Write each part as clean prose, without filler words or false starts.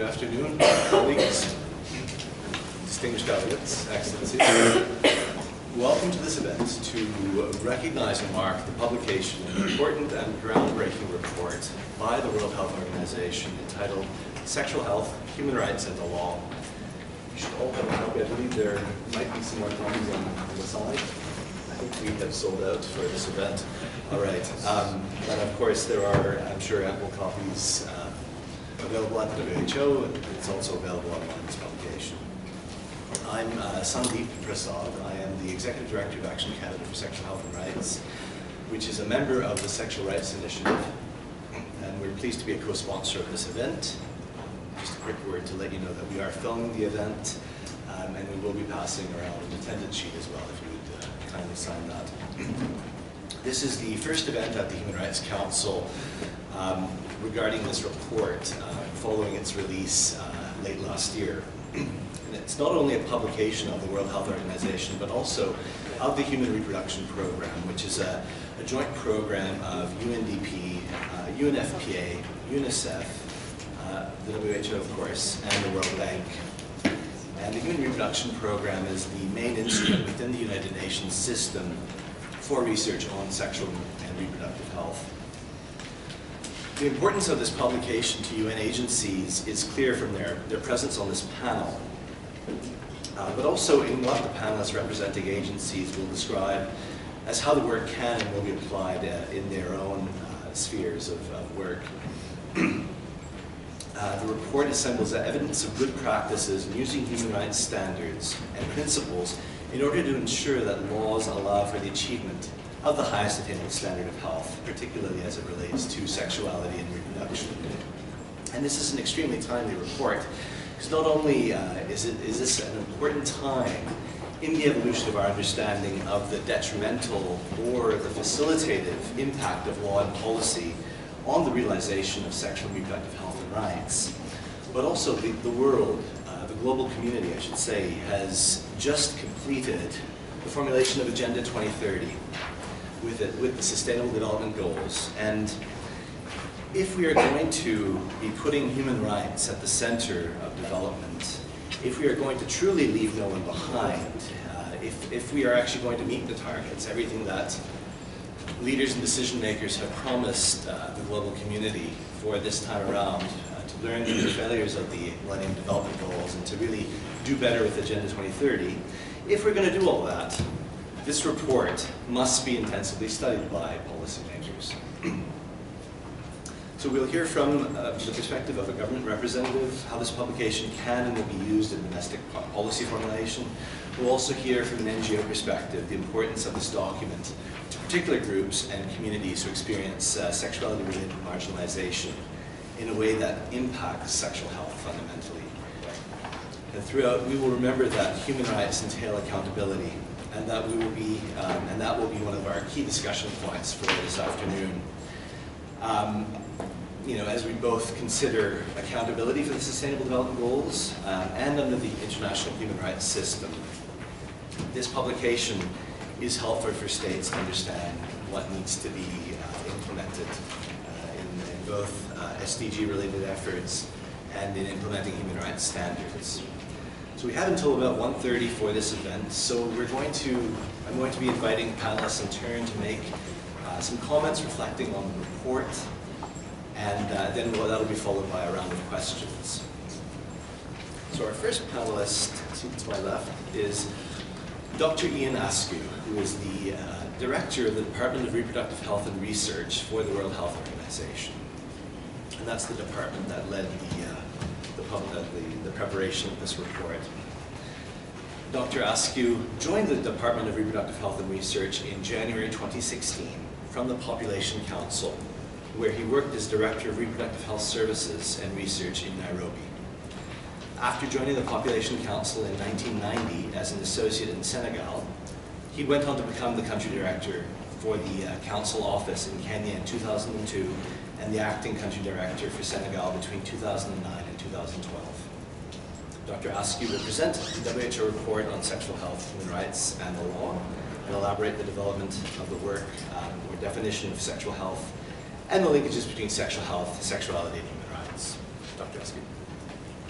afternoon, colleagues, distinguished delegates, excellencies. Welcome to this event to recognize and mark the publication of an important and groundbreaking report by the World Health Organization entitled Sexual Health, Human Rights and the Law. You should all have a copy. I believe there might be some more copies on the side. I think we have sold out for this event. All right. But of course, there are, I'm sure, ample copies available at the WHO, and it's also available online as publication. I'm Sandeep Prasad. I am the Executive Director of Action Canada for Sexual Health and Rights, which is a member of the Sexual Rights Initiative, and we're pleased to be a co-sponsor of this event. Just a quick word to let you know that we are filming the event, and we will be passing around an attendance sheet as well, if you would kindly sign that. This is the first event at the Human Rights Council regarding this report following its release late last year. And it's not only a publication of the World Health Organization, but also of the Human Reproduction Program, which is a joint program of UNDP, UNFPA, UNICEF, the WHO, of course, and the World Bank. And the Human Reproduction Program is the main instrument within the United Nations system for research on sexual and reproductive health. The importance of this publication to UN agencies is clear from their presence on this panel, but also in what the panelists representing agencies will describe as how the work can and will be applied in their own spheres of work. The report assembles evidence of good practices in using human rights standards and principles in order to ensure that laws allow for the achievement of the highest attainable standard of health, particularly as it relates to sexuality and reproduction. And this is an extremely timely report, because not only is this an important time in the evolution of our understanding of the detrimental or the facilitative impact of law and policy on the realization of sexual and reproductive health and rights, but also the world, the global community, I should say, has just completed the formulation of Agenda 2030 with the Sustainable Development Goals. And if we are going to be putting human rights at the center of development, if we are going to truly leave no one behind, if we are actually going to meet the targets, everything that leaders and decision makers have promised the global community for this time around, to learn from the failures of the Millennium Development Goals and to really do better with Agenda 2030, if we're going to do all that, this report must be intensively studied by policymakers. So we'll hear from the perspective of a government representative how this publication can and will be used in domestic policy formulation. We'll also hear from an NGO perspective the importance of this document to particular groups and communities who experience sexuality-related marginalization in a way that impacts sexual health fundamentally. And throughout, we will remember that human rights entail accountability, and that will be one of our key discussion points for this afternoon. You know, as we both consider accountability for the Sustainable Development Goals and under the international human rights system, this publication is helpful for states to understand what needs to be implemented in both SDG-related efforts and in implementing human rights standards. So we have until about 1:30 for this event, so I'm going to be inviting panelists in turn to make some comments reflecting on the report, and then that'll be followed by a round of questions. So our first panelist, seated to my left, is Dr. Ian Askew, who is the Director of the Department of Reproductive Health and Research for the World Health Organization. And that's the department that led the preparation of this report. Dr. Askew joined the Department of Reproductive Health and Research in January 2016 from the Population Council, where he worked as Director of Reproductive Health Services and Research in Nairobi. After joining the Population Council in 1990 as an associate in Senegal, he went on to become the country director for the council office in Kenya in 2002 and the acting country director for Senegal between 2009 and 2012. Dr. Askew will present the WHO report on sexual health, human rights, and the law, and elaborate the development of the work or definition of sexual health and the linkages between sexual health, sexuality, and human rights. Dr. Askew.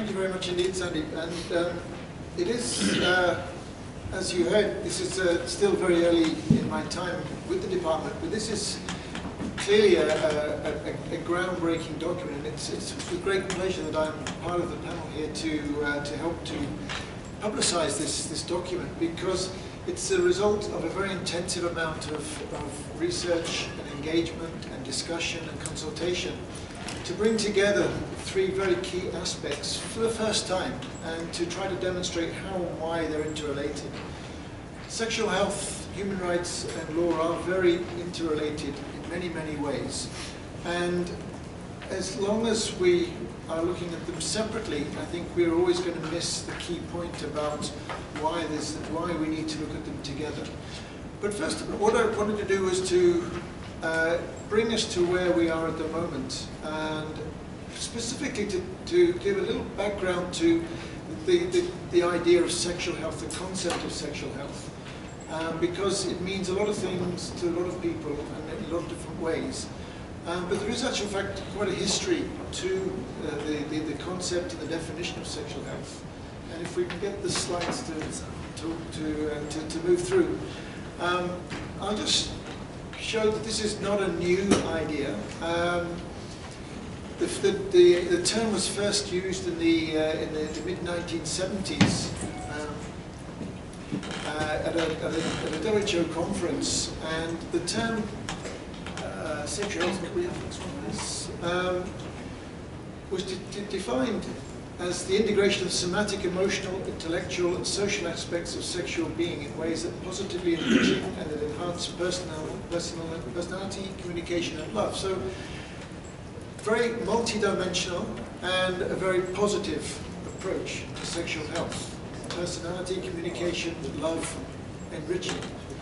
Thank you very much indeed, Sandy. And it is, as you heard, this is still very early in my time with the department, but this is clearly a groundbreaking document. And it's with great pleasure that I'm part of the panel here to help to publicize this document, because it's the result of a very intensive amount of research and engagement and discussion and consultation to bring together three very key aspects for the first time and to try to demonstrate how and why they're interrelated. Sexual health, human rights and law are very interrelated in many, many ways. And as long as we are looking at them separately, I think we're always going to miss the key point about why we need to look at them together. But first, what I wanted to do was to bring us to where we are at the moment, and specifically to give a little background to the idea of sexual health, the concept of sexual health, because it means a lot of things to a lot of people and in a lot of different ways. But there is actually, in fact, quite a history to the concept and the definition of sexual health. And if we can get the slides to move through, I'll just show that this is not a new idea. The term was first used in the mid-1970s at a WHO conference, and the term sexual health, can we have this one, please? Was defined as the integration of somatic, emotional, intellectual and social aspects of sexual being in ways that positively enriching and that enhance personality, communication and love. So very multidimensional and a very positive approach to sexual health. Personality, communication, love, enriching.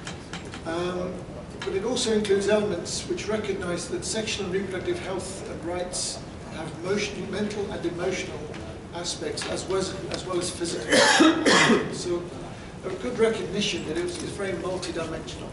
But it also includes elements which recognize that sexual and reproductive health and rights have mental and emotional aspects as well as physical. So a good recognition that it's very multidimensional.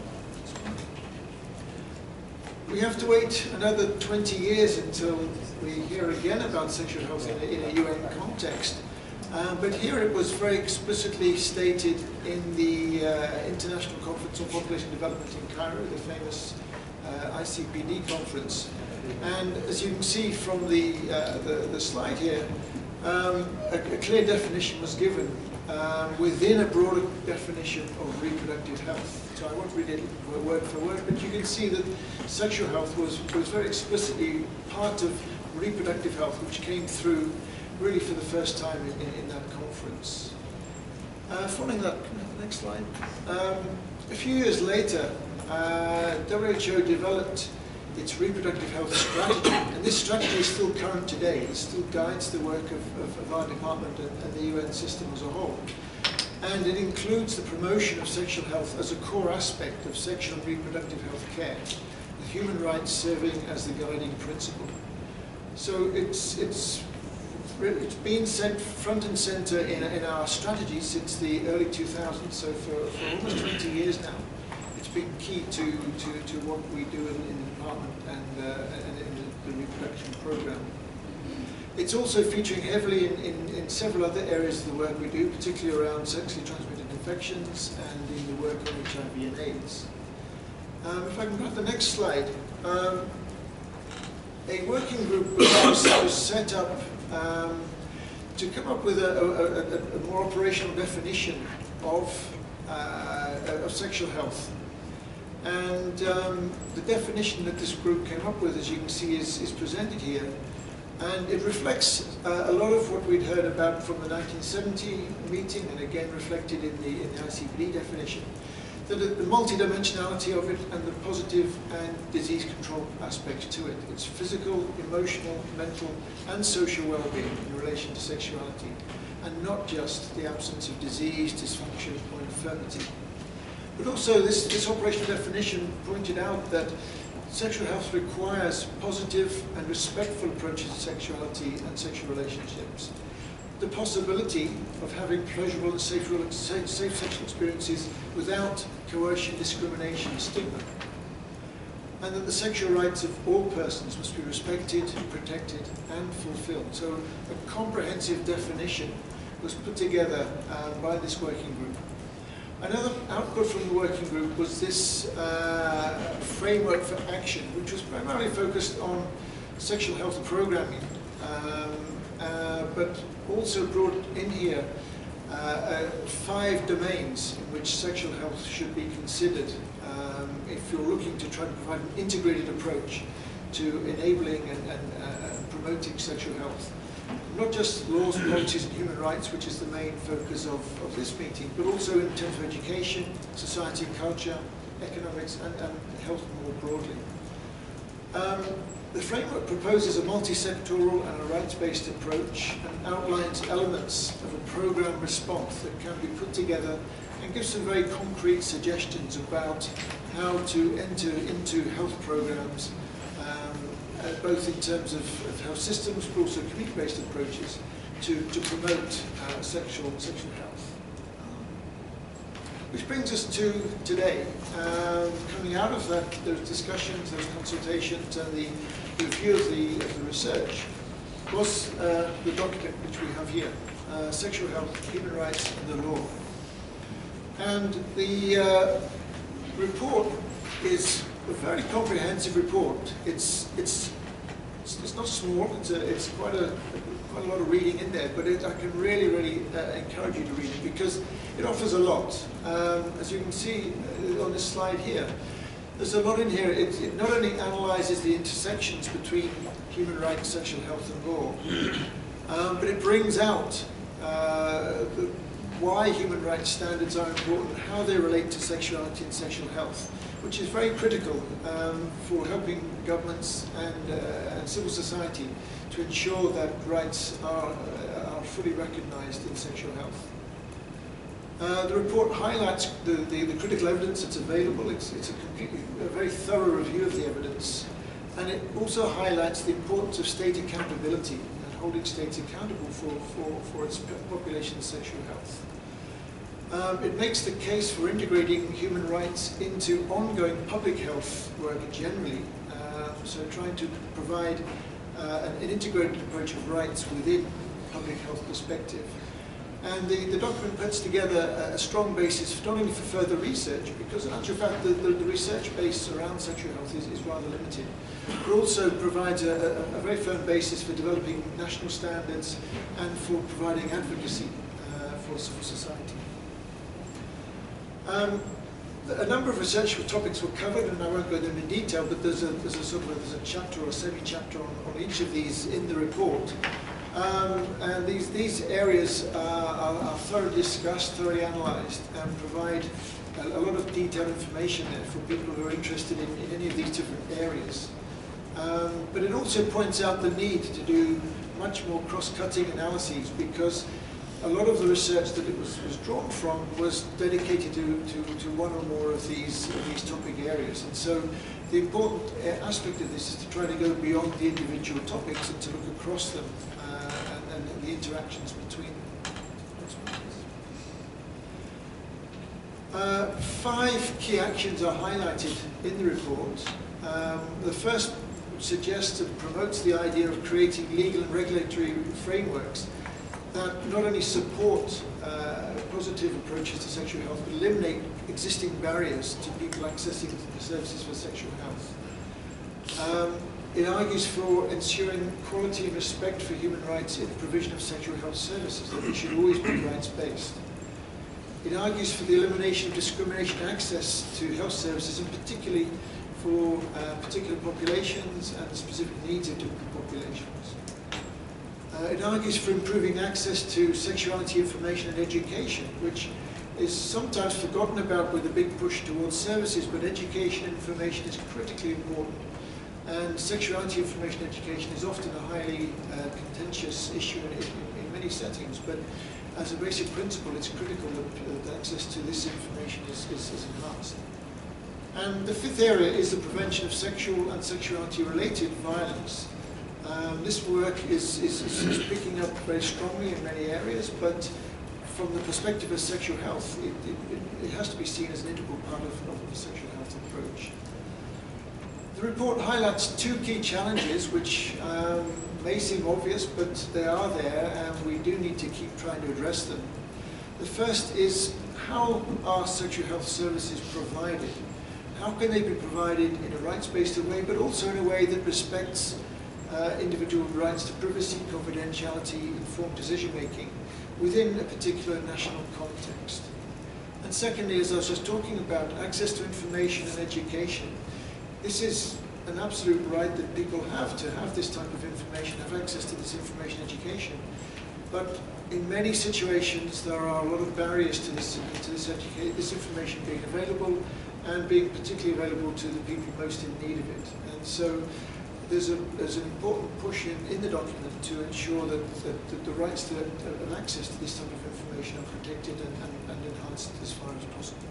We have to wait another 20 years until we hear again about sexual health in a UN context. But here it was very explicitly stated in the International Conference on Population Development in Cairo, the famous ICPD conference. And as you can see from the slide here, a clear definition was given within a broader definition of reproductive health. So I won't read it word for word, but you can see that sexual health was very explicitly part of reproductive health, which came through really for the first time in that conference. Following that, next slide. A few years later, WHO developed its reproductive health strategy, and this strategy is still current today. It still guides the work of our department and the UN system as a whole. And it includes the promotion of sexual health as a core aspect of sexual and reproductive health care, with human rights serving as the guiding principle. So it's been set front and center in our strategy since the early 2000s, so for almost 20 years now. It's been key to what we do in the department and in the reproduction program. It's also featuring heavily in several other areas of the work we do, particularly around sexually transmitted infections and in the work on HIV and AIDS. If I can have the next slide. A working group was set up to come up with a more operational definition of sexual health. And the definition that this group came up with, as you can see, is presented here. And it reflects a lot of what we'd heard about from the 1970 meeting, and again reflected in the ICPD definition. The multidimensionality of it and the positive and disease control aspects to it. It's physical, emotional, mental, and social well-being in relation to sexuality, and not just the absence of disease, dysfunction, or infirmity. But also this operational definition pointed out that sexual health requires positive and respectful approaches to sexuality and sexual relationships. The possibility of having pleasurable and safe sexual experiences without coercion, discrimination, stigma. and that the sexual rights of all persons must be respected, protected, and fulfilled. So a comprehensive definition was put together by this working group. Another output from the working group was this framework for action, which was primarily focused on sexual health programming, but also brought in here 5 domains in which sexual health should be considered if you're looking to try to provide an integrated approach to enabling and promoting sexual health. Not just laws, policies and human rights, which is the main focus of this meeting, but also in terms of education, society, culture, economics and health more broadly. The framework proposes a multi-sectoral and a rights-based approach and outlines elements of a program response that can be put together and gives some very concrete suggestions about how to enter into health programs, both in terms of health systems but also community-based approaches to promote sexual health. Which brings us to today. Coming out of those discussions, those consultations, and the review of the research was the document which we have here, Sexual Health, Human Rights and the Law. And the report is a very comprehensive report. It's not small. It's quite a lot of reading in there, but I can really encourage you to read it because it offers a lot. As you can see on this slide here, there's a lot in here. It not only analyzes the intersections between human rights, sexual health and law, but it brings out why human rights standards are important, how they relate to sexuality and sexual health, which is very critical for helping governments and civil society to ensure that rights are fully recognized in sexual health. The report highlights the critical evidence that's available. It's a very thorough review of the evidence, and it also highlights the importance of state accountability and holding states accountable for its population's sexual health. It makes the case for integrating human rights into ongoing public health work generally, so trying to provide an integrated approach of rights within public health perspective. And the document puts together a strong basis not only for further research, because in actual fact the research base around sexual health is rather limited, but also provides a very firm basis for developing national standards and for providing advocacy for civil society. A number of research topics were covered, and I won't go into them in detail, but there's a chapter or semi-chapter on each of these in the report. And these areas are thoroughly discussed, thoroughly analysed, and provide a lot of detailed information there for people who are interested in any of these different areas. But it also points out the need to do much more cross-cutting analyses, because a lot of the research that it was drawn from was dedicated to one or more of these topic areas. And so the important aspect of this is to try to go beyond the individual topics and to look across them and the interactions between them. 5 key actions are highlighted in the report. The first suggests and promotes the idea of creating legal and regulatory frameworks that not only support positive approaches to sexual health, but eliminate existing barriers to people accessing the services for sexual health. It argues for ensuring quality and respect for human rights in the provision of sexual health services, that it should always be rights-based. It argues for the elimination of discrimination access to health services, and particularly for particular populations and specific needs of different populations. It argues for improving access to sexuality information and education, which is sometimes forgotten about with a big push towards services, but education and information is critically important. And sexuality information education is often a highly contentious issue in many settings, but as a basic principle, it's critical that access to this information is enhanced. And the 5th area is the prevention of sexual and sexuality-related violence. This work is picking up very strongly in many areas, but from the perspective of sexual health, it has to be seen as an integral part of the sexual health approach. The report highlights two key challenges which may seem obvious, but they are there and we do need to keep trying to address them. The first is, how are sexual health services provided? How can they be provided in a rights-based way, but also in a way that respects individual rights to privacy, confidentiality, informed decision-making within a particular national context? And secondly, as I was just talking about, access to information and education. This is an absolute right that people have to have this type of information, have access to this information education. But in many situations, there are a lot of barriers to this information being available and being particularly available to the people most in need of it. And so there's an important push in the document to ensure that the rights to and access to this type of information are protected and enhanced as far as possible.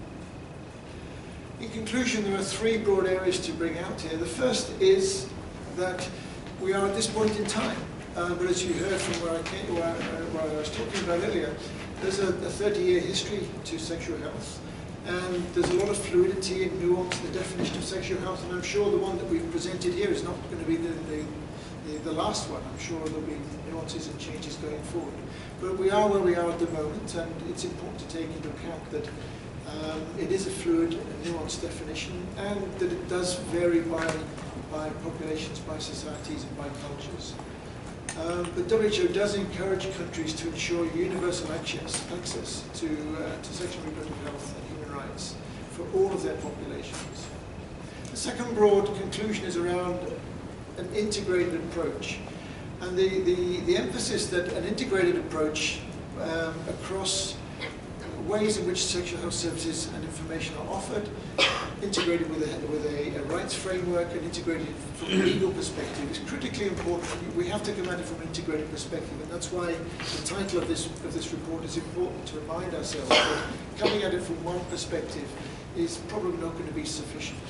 In conclusion, there are three broad areas to bring out here. The first is that we are at this point in time, but as you heard from where I was talking about earlier, there's a 30-year history to sexual health, and there's a lot of fluidity and nuance in the definition of sexual health, and I'm sure the one that we've presented here is not going to be the last one. I'm sure there'll be nuances and changes going forward. But we are where we are at the moment, and it's important to take into account that it is a fluid and nuanced definition, and that it does vary by populations, by societies, and by cultures. But WHO does encourage countries to ensure universal access to sexual and reproductive health and human rights for all of their populations. The second broad conclusion is around an integrated approach, and the emphasis that an integrated approach across ways in which sexual health services and information are offered, integrated with a rights framework and integrated from a legal perspective is critically important. We have to come at it from an integrated perspective, and that's why the title of this report is important, to remind ourselves that coming at it from one perspective is probably not going to be sufficient.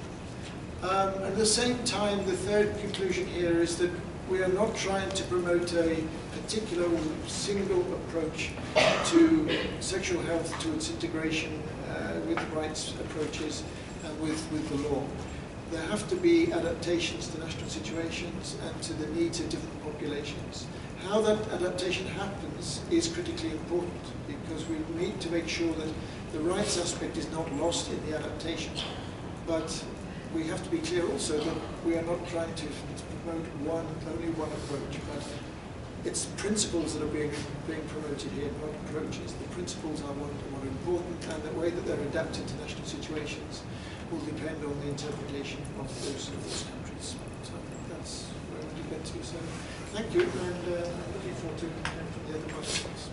At the same time, the third conclusion here is that we are not trying to promote a particular single approach to sexual health, to its integration with rights approaches and with the law. There have to be adaptations to national situations and to the needs of different populations. How that adaptation happens is critically important, because we need to make sure that the rights aspect is not lost in the adaptation. But we have to be clear also that we are not trying to promote only one approach, but it's principles that are being promoted here, not approaches. The principles are what are important, and the way that they're adapted to national situations will depend on the interpretation of those countries. So I think that's where we need to get to. So thank you, and I'm looking forward to hearing from the other participants.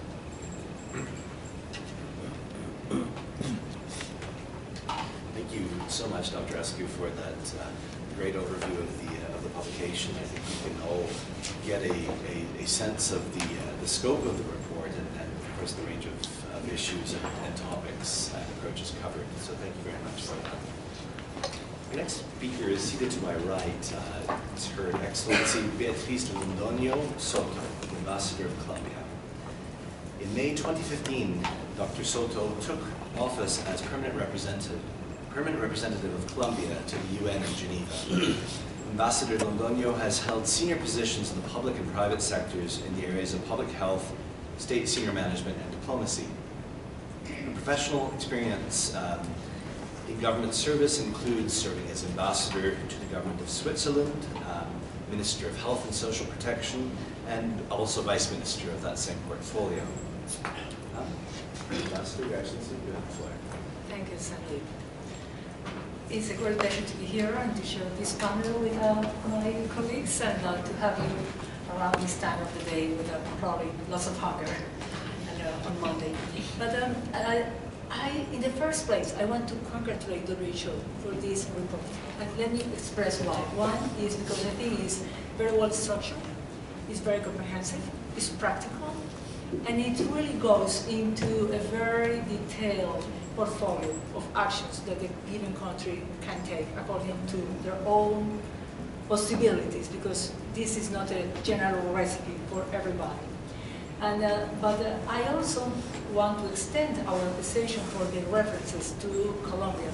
Thank you so much, Dr. Eskew, for that great overview of the publication. I think we can all get a sense of the scope of the report and of course the range of issues and topics and approaches covered. So thank you very much for that. Our next speaker is seated to my right. It's Her Excellency Beatriz Londoño Soto, Ambassador of Colombia. In May 2015, Dr. Soto took office as permanent representative of Colombia to the UN in Geneva. Ambassador Londoño has held senior positions in the public and private sectors in the areas of public health, state senior management, and diplomacy. Her professional experience in government service includes serving as ambassador to the government of Switzerland, Minister of Health and Social Protection, and also Vice Minister of that same portfolio. Ambassador, Your Excellency, you have the floor. Thank you, Sandeep. It's a great pleasure to be here and to share this panel with my colleagues, and to have you around this time of the day with probably lots of hunger on Monday. But in the first place, I want to congratulate WHO for this report. And let me express why. One is because I think it's very well structured, it's very comprehensive, it's practical, and it really goes into a very detailed portfolio of actions that a given country can take according to their own possibilities, because this is not a general recipe for everybody. And, but I also want to extend our appreciation for the references to Colombia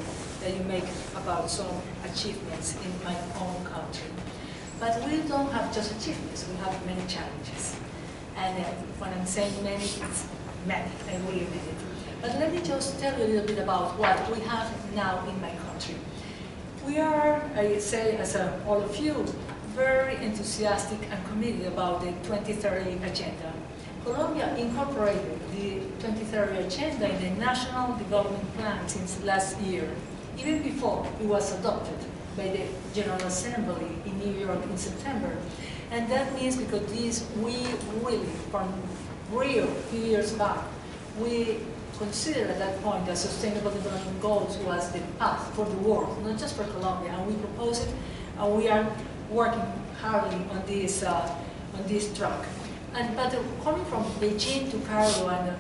that you make about some achievements in my own country. But we don't have just achievements, we have many challenges. And when I'm saying many, it's many, I really mean it. But let me just tell you a little bit about what we have now in my country. We are, I say, as all of you, very enthusiastic and committed about the 2030 agenda. Colombia incorporated the 2030 agenda in the National Development Plan since last year, even before it was adopted by the General Assembly in New York in September. And that means because we really, from Rio a few years back, we considered at that point that Sustainable Development Goals was the path for the world, not just for Colombia. And we proposed it, and we are working hardly on this track. But coming from Beijing to Cairo, and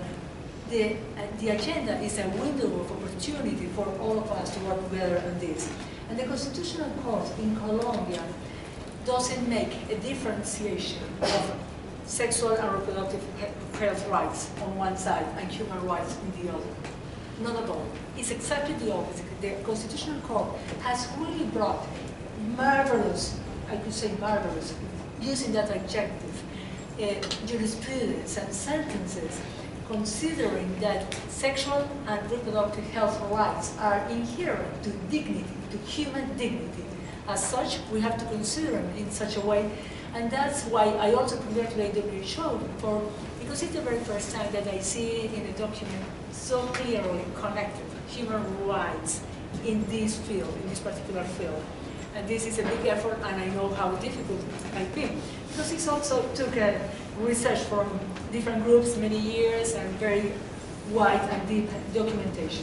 the agenda is a window of opportunity for all of us to work together on this. And the Constitutional Court in Colombia doesn't make a differentiation of sexual and reproductive health rights on one side and human rights on the other. Not at all. It's exactly the opposite. The Constitutional Court has really brought marvelous, I could say marvelous, using that adjective, jurisprudence and sentences considering that sexual and reproductive health rights are inherent to dignity, to human dignity. As such, we have to consider them in such a way, and that's why I also congratulate WHO because it's the very first time that I see in a document so clearly connected human rights in this field, in this particular field. And this is a big effort, and I know how difficult it might be. Because it also took research from different groups, many years, and very wide and deep documentation.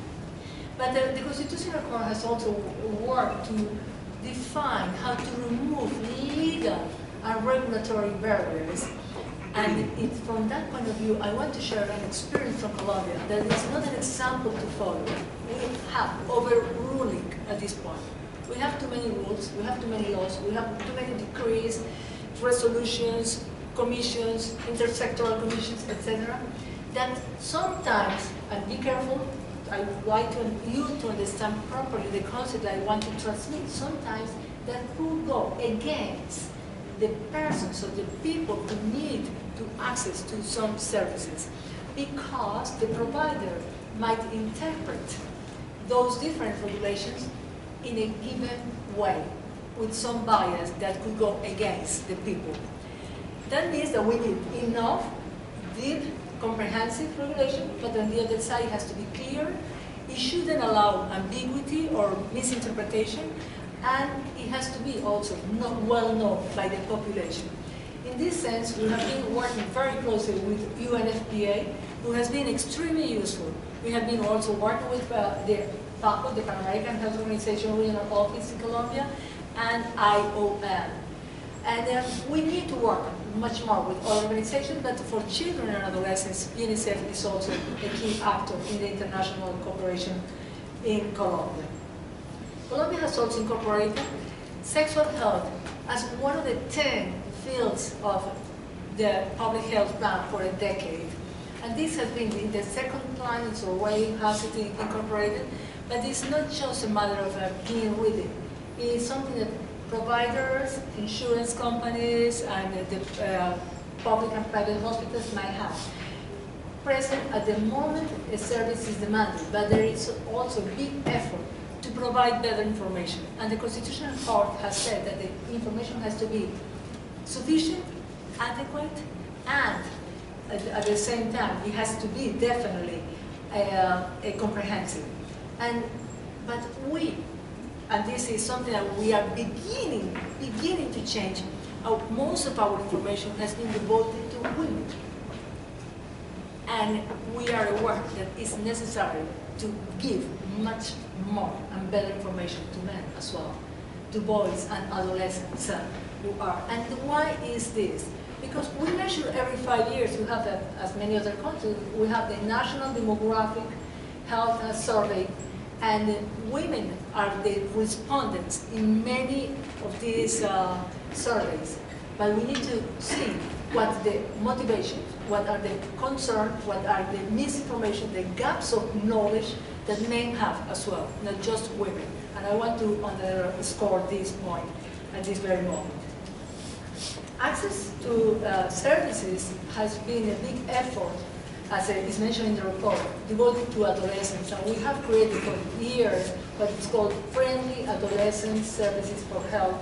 But the Constitutional Court has also worked to define how to remove legal and regulatory barriers. And from that point of view, I want to share an experience from Colombia that is not an example to follow. We have overruling at this point. We have too many rules, we have too many laws, we have too many decrees, resolutions, commissions, intersectoral commissions, etc. That sometimes, and be careful, I would like you to understand properly the concept I want to transmit, sometimes that could go against the persons or the people who need to access to some services, because the provider might interpret those different regulations in a given way, with some bias that could go against the people. That means that we need enough, deep, comprehensive regulation, but on the other side it has to be clear. It shouldn't allow ambiguity or misinterpretation, and it has to be also not well known by the population. In this sense, we have been working very closely with UNFPA, who has been extremely useful. We have been also working with the PACO, the Pan American Health Organization Regional Office in Colombia, and IOM. And we need to work much more with all organizations, but for children and adolescents, UNICEF is also a key actor in the international cooperation in Colombia. Colombia has also incorporated sexual health as one of the 10 fields of the public health plan for a decade. And this has been in the second plan, it's already has it incorporated, but it's not just a matter of being reading. It's something that providers, insurance companies, and the public and private hospitals might have. Present at the moment, a service is demanded, but there is also a big effort to provide better information. And the Constitutional Court has said that the information has to be sufficient, adequate, and at the same time, it has to be definitely comprehensive. But we, and this is something that we are beginning to change, most of our information has been devoted to women. And we are aware that it's necessary to give much more and better information to men as well, to boys and adolescents who are. And why is this? Because we measure every 5 years, we have that, as many other countries, we have the National Demographic Health Survey, and women are the respondents in many of these surveys. But we need to see what the motivations, what are the concerns, what are the misinformation, the gaps of knowledge that men have as well, not just women. And I want to underscore this point at this very moment. Access to services has been a big effort, as is mentioned in the report, devoted to adolescents. And we have created for years what is called Friendly Adolescent Services for Health.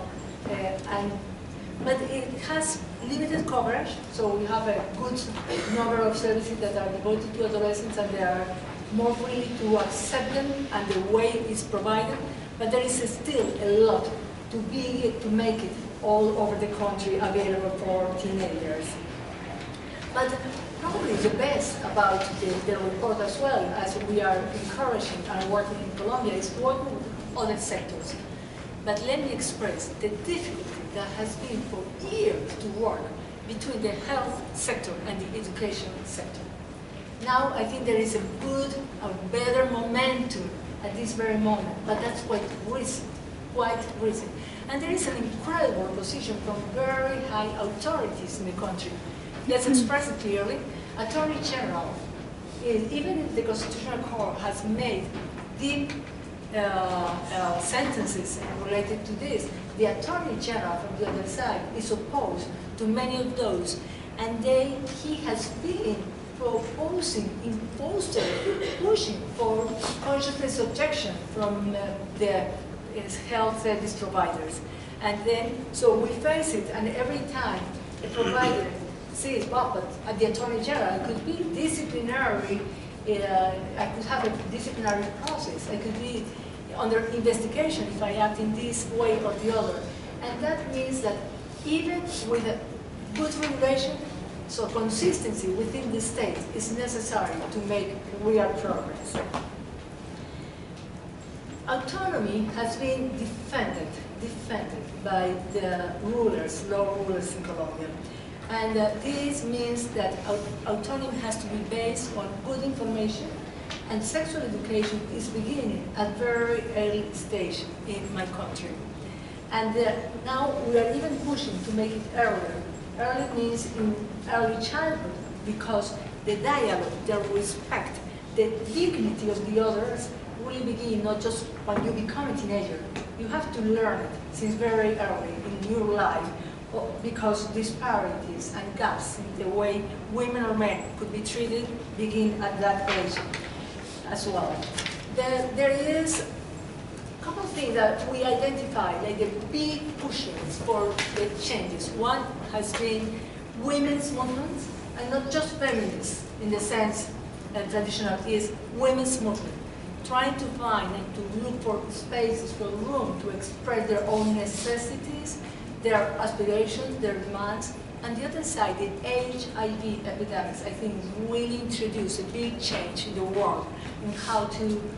But it has limited coverage, so we have a good number of services that are devoted to adolescents, and they are more free to accept them and the way it's provided. But there is still a lot to make it all over the country available for teenagers. But probably the best about the report as well, as we are encouraging and working in Colombia, is working with other sectors. But let me express the difficulty that has been for years to work between the health sector and the education sector. Now I think there is a better momentum at this very moment, but that's quite recent. And there is an incredible opposition from very high authorities in the country. Let's express it clearly. Attorney General, even if the Constitutional Court has made deep sentences related to this, the Attorney General from the other side is opposed to many of those. And he has been proposing, pushing for consciousness objection from the health service providers. And then, so we face it, and every time a provider says, well, but at the Attorney General, it could be disciplinary, I could have a disciplinary process, I could be under investigation if I act in this way or the other. And that means that even with a good regulation, so consistency within the state is necessary to make real progress. Autonomy has been defended by the rulers, law rulers in Colombia. And this means that autonomy has to be based on good information, and sexual education is beginning at very early stage in my country. And now we are even pushing to make it earlier. Early means in early childhood, because the dialogue, the respect, the dignity of the others will begin not just when you become a teenager. You have to learn it since very early in your life, because disparities and gaps in the way women or men could be treated begin at that age as well. There is a couple of things that we identify, like the big pushes for the changes. One has been women's movements, and not just feminists in the sense that traditional is women's movement, trying to find and to look for spaces, for room to express their own necessities, their aspirations, their demands. And the other side, the HIV epidemics, I think will introduce a big change in the world in how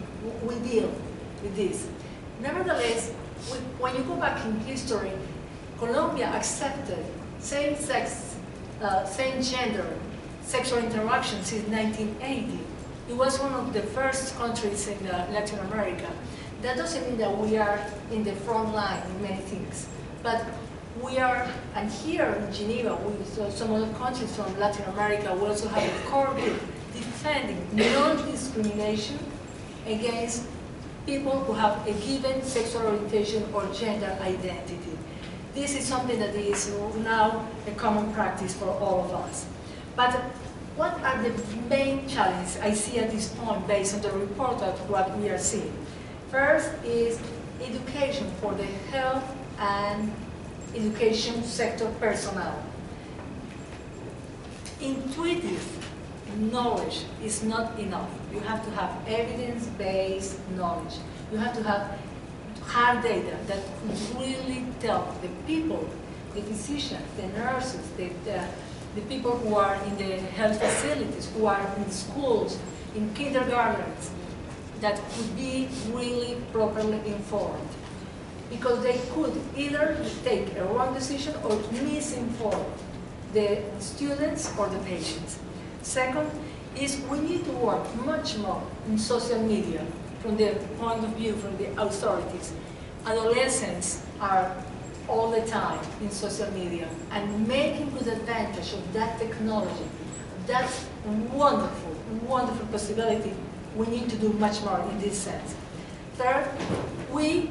we deal with this. Nevertheless, when you go back in history, Colombia accepted same-sex, same-gender sexual interactions since 1980. It was one of the first countries in Latin America. That doesn't mean that we are in the front line in many things, but we are, and here in Geneva, with some other countries from Latin America, we also have a core group defending non-discrimination against people who have a given sexual orientation or gender identity. This is something that is now a common practice for all of us. But what are the main challenges I see at this point based on the report of what we are seeing? First is education for the health and education sector personnel. Intuitive knowledge is not enough. You have to have evidence-based knowledge. You have to have hard data that could really tell the people, the physicians, the nurses, the people who are in the health facilities, who are in schools, in kindergartens, that could be really properly informed. Because they could either take a wrong decision or misinform the students or the patients. Second is we need to work much more in social media from the point of view from the authorities. Adolescents are all the time in social media and making good advantage of that technology. That's a wonderful, wonderful possibility we need to do much more in this sense. Third, we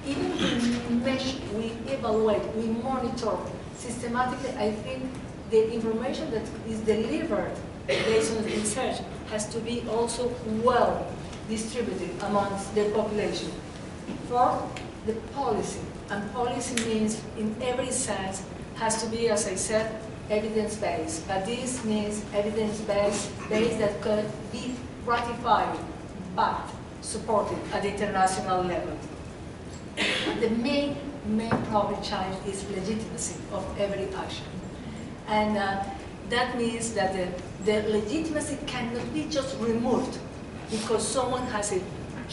evaluate, we monitor systematically. I think the information that is delivered based on the research has to be also well distributed amongst the population. Fourth, the policy. And policy means, in every sense, has to be, as I said, evidence-based. But this means evidence-based that could be ratified, backed, supported at the international level. The main problem challenge is legitimacy of every action. And that means that the legitimacy cannot be just removed because someone has a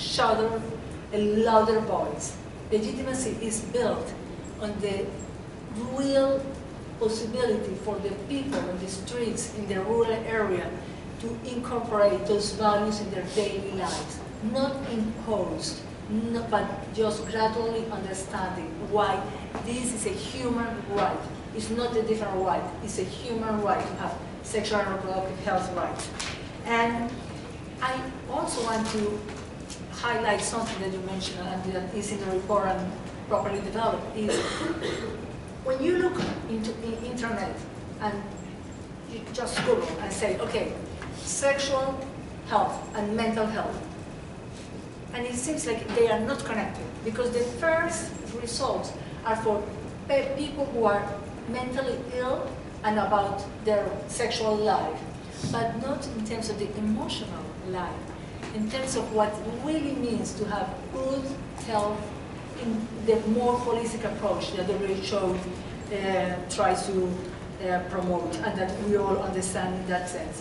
louder voice. Legitimacy is built on the real possibility for the people on the streets in the rural area to incorporate those values in their daily lives, not imposed, but just gradually understanding why this is a human right. It's not a different right, it's a human right to have sexual and reproductive health rights. And I also want to highlight something that you mentioned and that is in the report and properly developed, is when you look into the internet and you just Google and say, okay, sexual health and mental health, and it seems like they are not connected because the first results are for people who are mentally ill and about their sexual life, but not in terms of the emotional life, in terms of what it really means to have good health in the more holistic approach that the WHO tries to promote and that we all understand in that sense.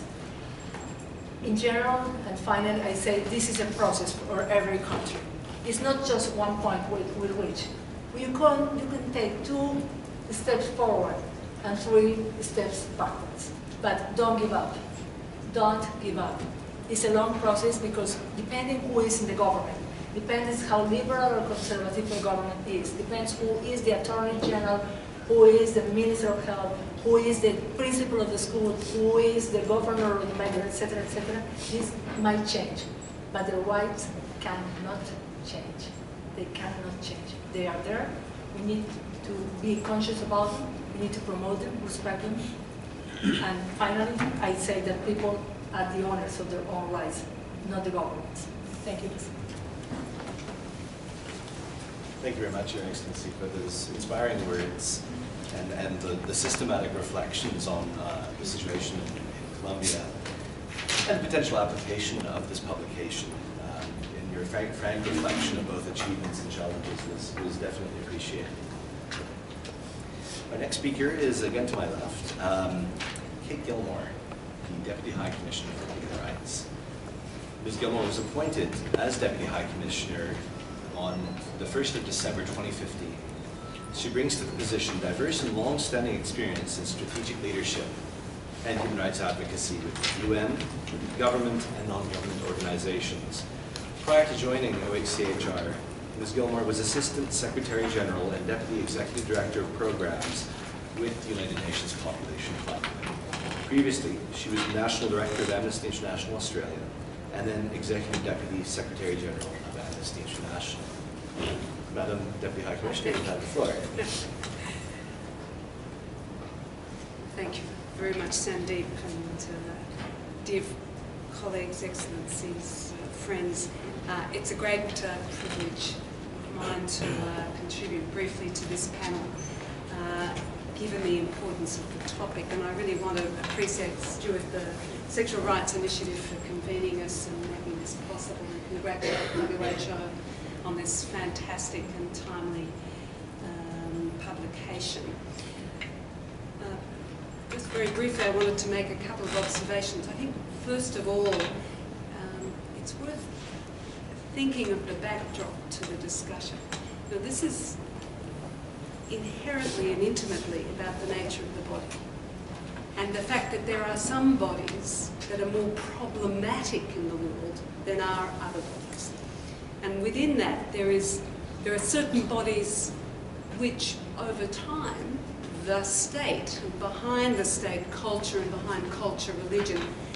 In general, and finally, I say this is a process for every country. It's not just one point with which. You can take 2 steps forward and 3 steps backwards. But don't give up. Don't give up. It's a long process because depending who is in the government, depends how liberal or conservative the government is, depends who is the Attorney General, who is the Minister of Health, who is the principal of the school, who is the governor of the mayor, etc., etc. This might change, but the rights cannot change. They cannot change. They are there. We need to be conscious about them. We need to promote them, respect them. And finally, I say that people are the owners of their own rights, not the governments. Thank you. Thank you very much, Your Excellency, for those inspiring words and the systematic reflections on the situation in Colombia and the potential application of this publication. In your frank reflection of both achievements and challenges was definitely appreciated. Our next speaker is, again to my left, Kate Gilmore, the Deputy High Commissioner for Human Rights. Ms. Gilmore was appointed as Deputy High Commissioner on the 1st of December 2015. She brings to the position diverse and long-standing experience in strategic leadership and human rights advocacy with UN, government, and non-government organizations. Prior to joining OHCHR, Ms. Gilmore was Assistant Secretary General and Deputy Executive Director of Programs with the United Nations Population Fund. Previously, she was the National Director of Amnesty International Australia and then Executive Deputy Secretary General of Amnesty International. Madam Deputy High Commissioner, you have the floor. Thank you very much, Sandeep, and dear colleagues, excellencies, friends. It's a great privilege of mine to contribute briefly to this panel, given the importance of the topic. And I really want to appreciate Stuart, the Sexual Rights Initiative, for convening us and making this possible, and congratulate WHO on this fantastic and timely publication. Just very briefly, I wanted to make a couple of observations. I think, first of all, it's worth thinking of the backdrop to the discussion. Now, this is inherently and intimately about the nature of the body and the fact that there are some bodies that are more problematic in the world than are other bodies. And within that, there are certain bodies which, over time, the state, and behind the state, culture, and behind culture, religion,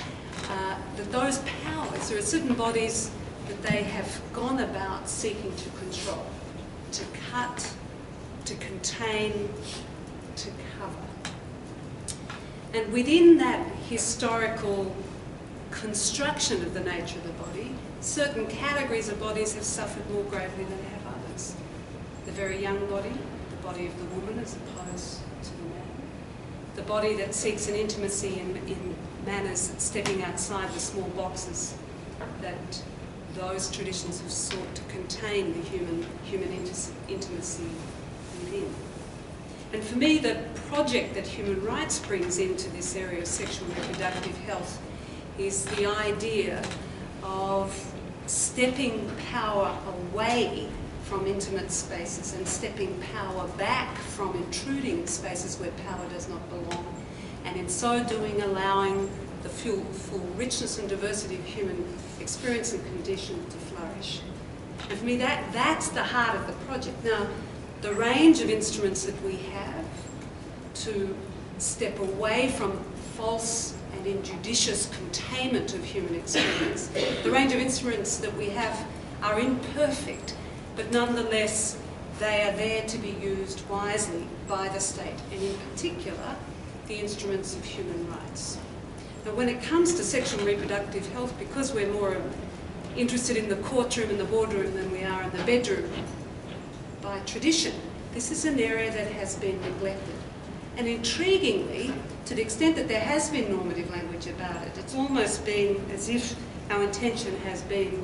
that those powers, there are certain bodies that they have gone about seeking to control, to cut, to contain, to cover. And within that historical construction of the nature of the body, certain categories of bodies have suffered more gravely than have others. The very young body, the body of the woman as opposed to the man. The body that seeks an intimacy in manners stepping outside the small boxes that those traditions have sought to contain the human intimacy within. And for me, the project that human rights brings into this area of sexual and reproductive health is the idea of stepping power away from intimate spaces and stepping power back from intruding spaces where power does not belong, and in so doing allowing the full richness and diversity of human experience and condition to flourish. And for me, that's the heart of the project. Now, the range of instruments that we have to step away from false and injudicious containment of human experience, the range of instruments that we have are imperfect, but nonetheless they are there to be used wisely by the state, and in particular, the instruments of human rights. Now, when it comes to sexual and reproductive health, because we're more interested in the courtroom and the boardroom than we are in the bedroom, by tradition, this is an area that has been neglected. And intriguingly, to the extent that there has been normative language about it, it's almost been as if our intention has been,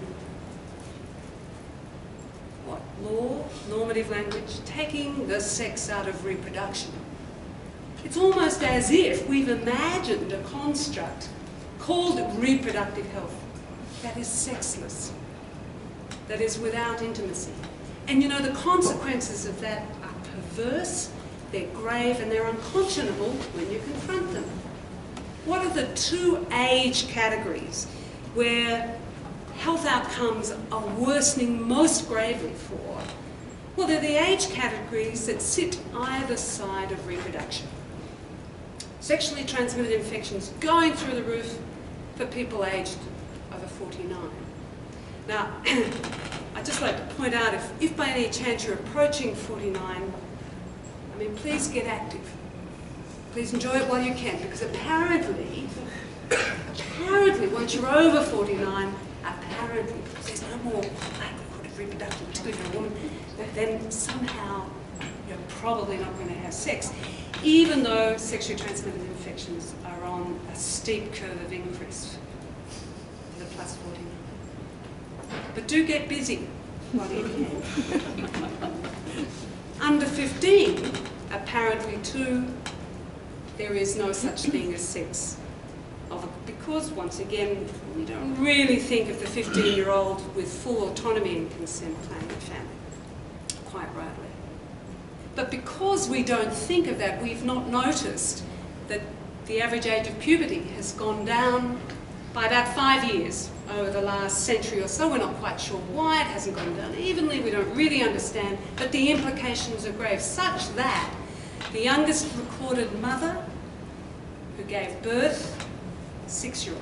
what, law, normative language, taking the sex out of reproduction. It's almost as if we've imagined a construct called reproductive health that is sexless, that is without intimacy. And you know, the consequences of that are perverse, they're grave, and they're unconscionable when you confront them. What are the two age categories where health outcomes are worsening most gravely for? Well, they're the age categories that sit either side of reproduction. Sexually transmitted infections going through the roof for people aged over 49. Now, I'd just like to point out, if by any chance you're approaching 49, I mean, please get active. Please enjoy it while you can, because apparently, once you're over 49, apparently, there's no more likelihood of reproduction, particularly for a woman, then somehow you're probably not going to have sex, even though sexually transmitted infections are on a steep curve of increase for the plus 49. But do get busy while you can. Under 15, apparently too, there is no such thing as sex. Because, once again, we don't really think of the 15-year-old with full autonomy and consent planning a family, quite rightly. But because we don't think of that, we've not noticed that the average age of puberty has gone down by about 5 years over the last century or so. We're not quite sure why it hasn't gone down evenly. We don't really understand, but the implications are grave, such that the youngest recorded mother who gave birth, a 6-year-old.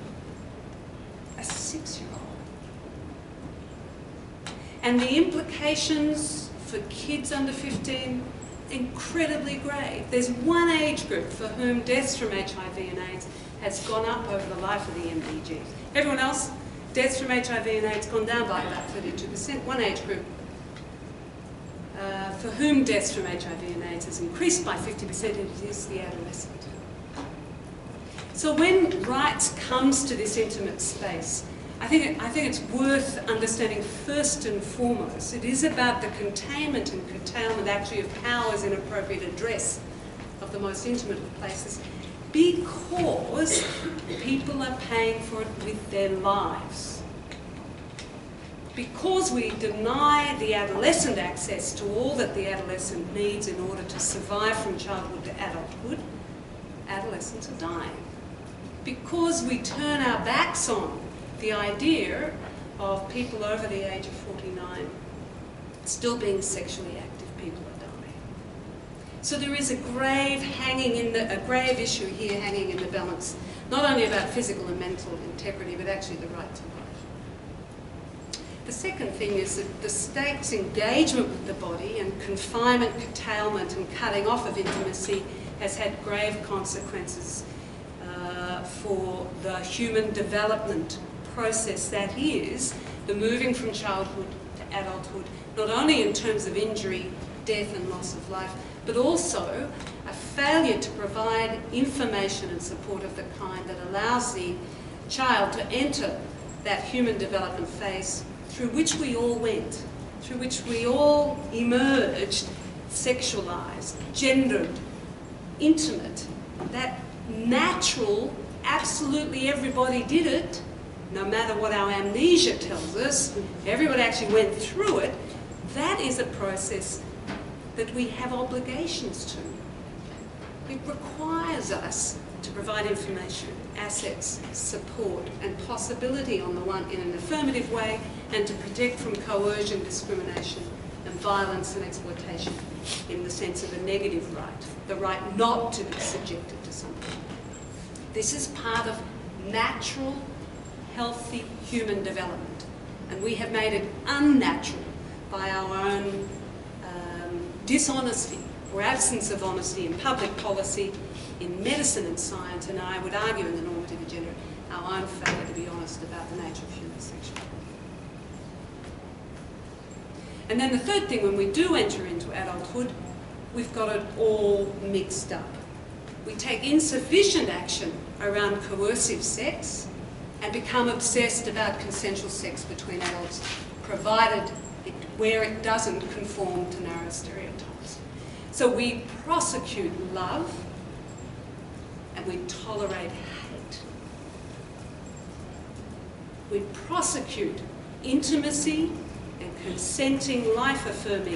A 6-year-old. And the implications for kids under 15, incredibly grave. There's one age group for whom deaths from HIV and AIDS has gone up over the life of the MDGs. Everyone else, deaths from HIV and AIDS gone down by about 32%. One age group for whom deaths from HIV and AIDS has increased by 50%, and it is the adolescent. So when rights comes to this intimate space, I think it's worth understanding first and foremost, it is about the containment and curtailment actually of power's inappropriate address of the most intimate of places, because people are paying for it with their lives. Because we deny the adolescent access to all that the adolescent needs in order to survive from childhood to adulthood, adolescents are dying. Because we turn our backs on the idea of people over the age of 49 still being sexually active, people are dying. So there is a grave issue here hanging in the balance, not only about physical and mental integrity, but actually the right to life. The second thing is that the state's engagement with the body and confinement, curtailment and cutting off of intimacy has had grave consequences for the human development process that is the moving from childhood to adulthood, not only in terms of injury, death and loss of life, but also a failure to provide information and support of the kind that allows the child to enter that human development phase through which we all went, through which we all emerged, sexualized, gendered, intimate, that natural, absolutely everybody did it, no matter what our amnesia tells us, everybody actually went through it. That is a process that we have obligations to. It requires us to provide information, assets, support and possibility on the one in an affirmative way, and to protect from coercion, discrimination and violence and exploitation in the sense of a negative right, the right not to be subjected to something. This is part of natural, healthy human development, and we have made it unnatural by our own dishonesty or absence of honesty in public policy, in medicine and science, and I would argue in the normative agenda, our own failure to be honest about the nature of human sexuality. And then the third thing, when we do enter into adulthood, we've got it all mixed up. We take insufficient action around coercive sex and become obsessed about consensual sex between adults, provided where it doesn't conform to narrow stereotypes. So we prosecute love and we tolerate hate. We prosecute intimacy and consenting, life-affirming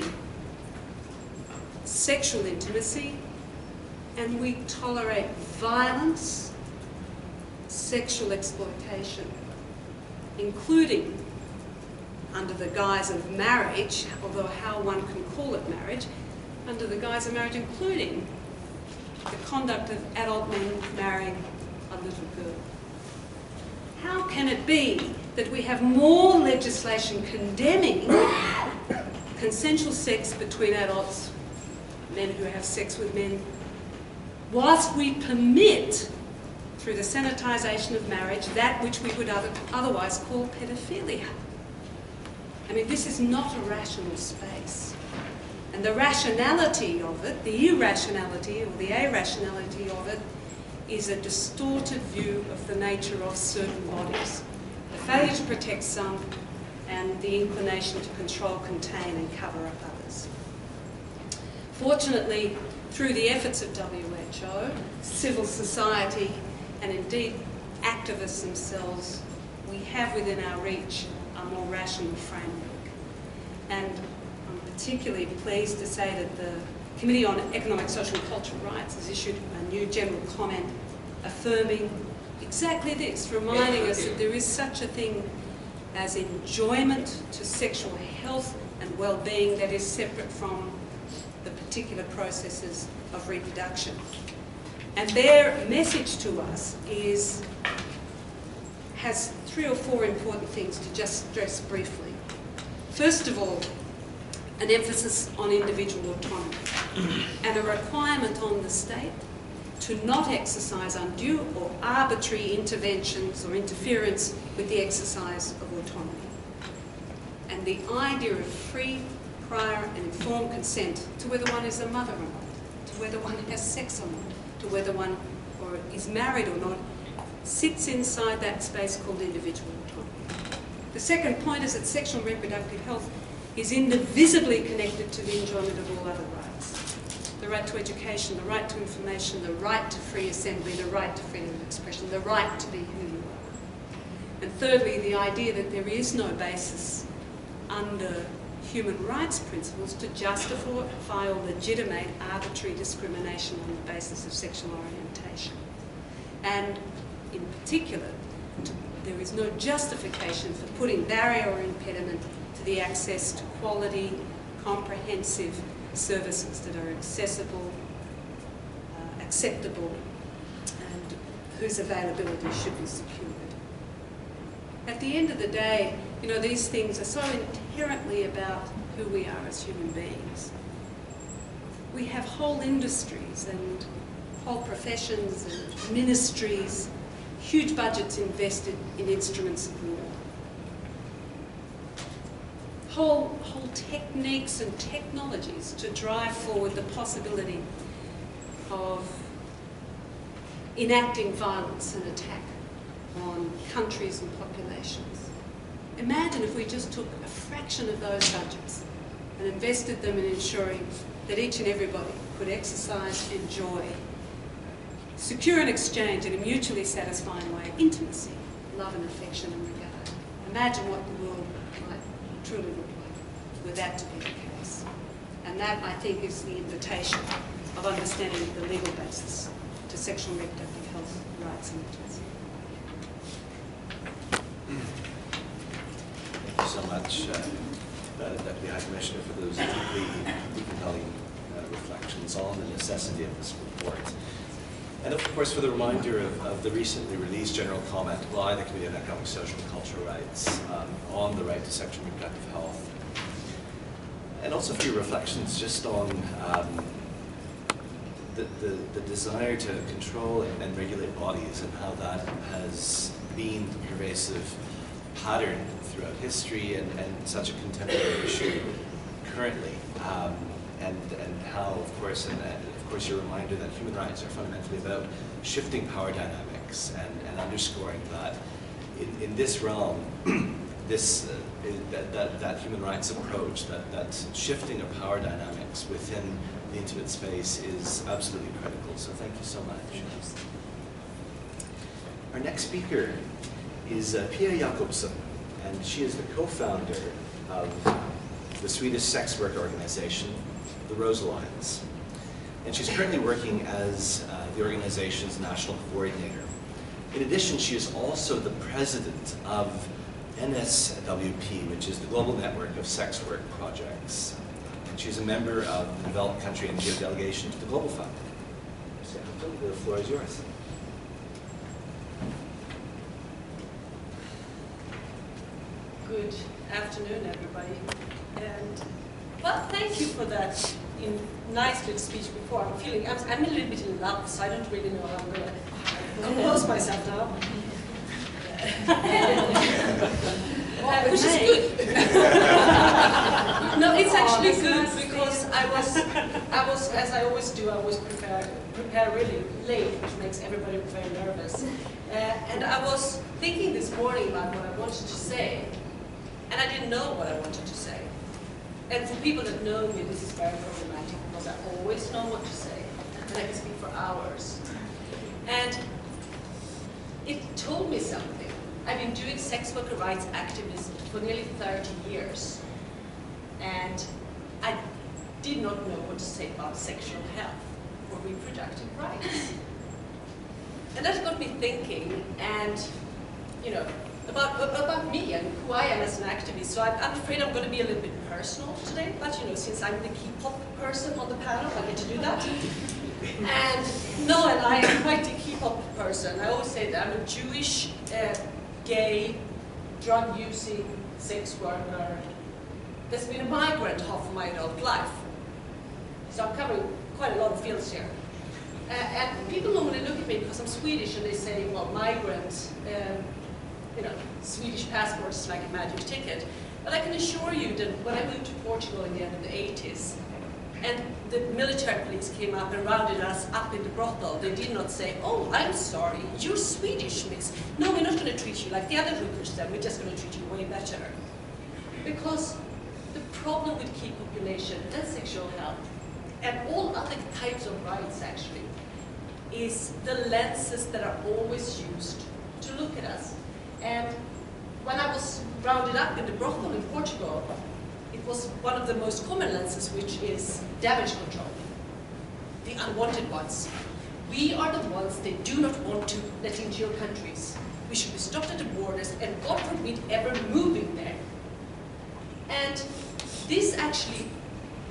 sexual intimacy, and we tolerate violence, sexual exploitation, including under the guise of marriage, although how one can call it marriage, under the guise of marriage, including the conduct of adult men marrying a little girl. How can it be that we have more legislation condemning consensual sex between adults, men who have sex with men, whilst we permit, through the sanitisation of marriage, that which we would otherwise call pedophilia? I mean, this is not a rational space. And the rationality of it, the irrationality or the irrationality of it, is a distorted view of the nature of certain bodies. The failure to protect some and the inclination to control, contain and cover up others. Fortunately, through the efforts of WHO, civil society and indeed activists themselves, we have within our reach a more rational framework. And I'm particularly pleased to say that the Committee on Economic, Social and Cultural Rights has issued a new general comment affirming exactly this, reminding us that there is such a thing as enjoyment to sexual health and well-being that is separate from the particular processes of reproduction. And their message to us has 3 or 4 important things to just stress briefly. First of all, an emphasis on individual autonomy and a requirement on the state to not exercise undue or arbitrary interventions or interference with the exercise of autonomy. And the idea of free, prior and informed consent to whether one is a mother or not, to whether one has sex or not, to whether one is married or not, sits inside that space called individual autonomy. The second point is that sexual and reproductive health is indivisibly connected to the enjoyment of all other rights. The right to education, the right to information, the right to free assembly, the right to freedom of expression, the right to be who you are. And thirdly, the idea that there is no basis under human rights principles to justify or legitimate arbitrary discrimination on the basis of sexual orientation. And in particular, there is no justification for putting barrier or impediment to the access to quality, comprehensive services that are accessible, acceptable, and whose availability should be secured. At the end of the day, you know, these things are so inherently about who we are as human beings. We have whole industries and whole professions and ministries, huge budgets invested in instruments of war. Whole techniques and technologies to drive forward the possibility of enacting violence and attack on countries and populations. Imagine if we just took a fraction of those budgets and invested them in ensuring that each and everybody could exercise, enjoy, secure and exchange in a mutually satisfying way intimacy, love and affection and regard. Imagine what the world might truly look like were that to be the case. And that, I think, is the invitation of understanding the legal basis to sexual and reproductive health, rights and intimacy. Thank you so much, Deputy High Commissioner, for those deeply compelling reflections on the necessity of this report. And of course, for the reminder of the recently released general comment by the Committee on Economic, Social and Cultural Rights on the right to sexual and reproductive health. And also for your reflections just on the desire to control and regulate bodies and how that has been a pervasive pattern throughout history and such a contemporary issue currently. And how, of course, your reminder that human rights are fundamentally about shifting power dynamics and underscoring that in this realm, that human rights approach, that shifting of power dynamics within the intimate space is absolutely critical. So thank you so much. Our next speaker is Pia Jakobsson, and she is the co-founder of the Swedish sex work organization, the Rose Alliance. And she's currently working as the organization's national coordinator. In addition, she is also the president of NSWP, which is the Global Network of Sex Work Projects. And she's a member of the Developed Country NGO delegation to the Global Fund. So, the floor is yours. Good afternoon, everybody. And, well, thank you for that nice little speech before. I'm a little bit in love, so I don't really know how I'm going to compose myself now. Which is good. No, it's actually good because I was, as I always do, I always prepare really late, which makes everybody very nervous. And I was thinking this morning about what I wanted to say, and I didn't know what I wanted to say. And for people that know me, this is very problematic because I always know what to say, and I can speak for hours. And it told me something. I've been doing sex worker rights activism for nearly 30 years, and I did not know what to say about sexual health or reproductive rights. And that got me thinking, and you know, about me and who I am as an activist. So I'm afraid I'm going to be a little bit personal today, but you know, since I'm the key pop person on the panel, I get to do that. And no, and I am quite a key pop person. I always say that I'm a Jewish, gay, drug-using sex worker that's been a migrant half of my adult life. So I'm covering quite a lot of fields here. And people normally look at me because I'm Swedish and they say, well, migrants, you know, Swedish passport is like a magic ticket. But I can assure you that when I moved to Portugal in the end of the 80s, and the military police came up and rounded us up in the brothel, they did not say, oh, I'm sorry, you're Swedish, miss. No, we're not going to treat you like the other hookers then, we're just going to treat you way better. Because the problem with key population and sexual health, and all other types of rights actually, is the lenses that are always used to look at us. And when I was rounded up in the brothel in Portugal, it was one of the most common lenses, which is damage control, the unwanted ones. We are the ones they do not want to let into your countries. We should be stopped at the borders and God forbid ever moving there. And this actually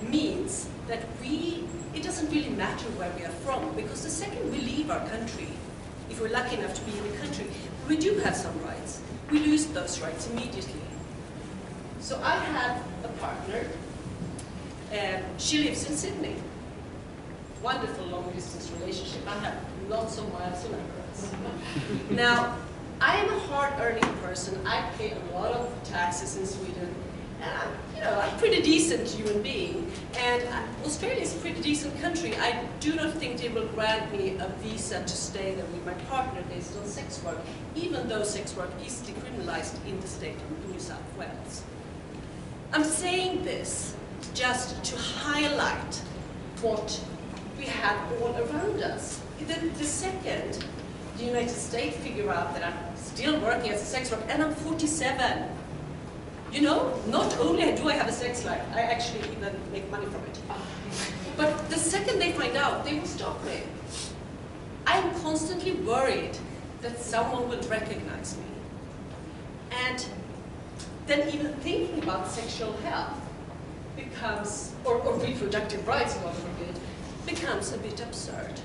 means that it doesn't really matter where we are from, because the second we leave our country, if we're lucky enough to be in the country, we do have some rights. We lose those rights immediately. So I have a partner, she lives in Sydney. Wonderful long-distance relationship. I have lots of miles in Emirates. Now, I am a hard-earning person. I pay a lot of taxes in Sweden. And I'm a pretty decent human being. And Australia is a pretty decent country. I do not think they will grant me a visa to stay there with my partner based on sex work, even though sex work is decriminalized in the state of New South Wales. I'm saying this just to highlight what we have all around us. The second the United States figure out that I'm still working as a sex worker, and I'm 47. You know, not only do I have a sex life, I actually even make money from it. But the second they find out, they will stop me. I'm constantly worried that someone will recognize me. And then even thinking about sexual health becomes, or reproductive rights, God forbid, becomes a bit absurd.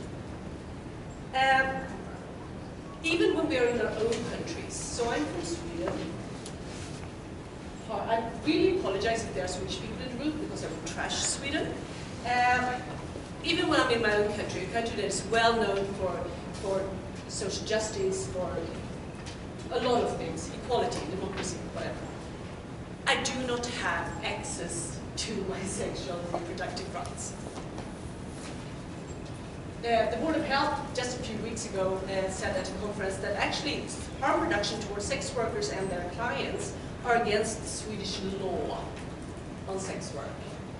Even when we are in our own countries. So I'm from Sweden. I really apologize if there are Swedish people in the room because I will trash Sweden. Even when I'm in my own country, a country that is well known for social justice, for a lot of things, equality, democracy, whatever. I do not have access to my sexual and reproductive rights. The Board of Health just a few weeks ago said at a conference that actually harm reduction towards sex workers and their clients are against the Swedish law on sex work.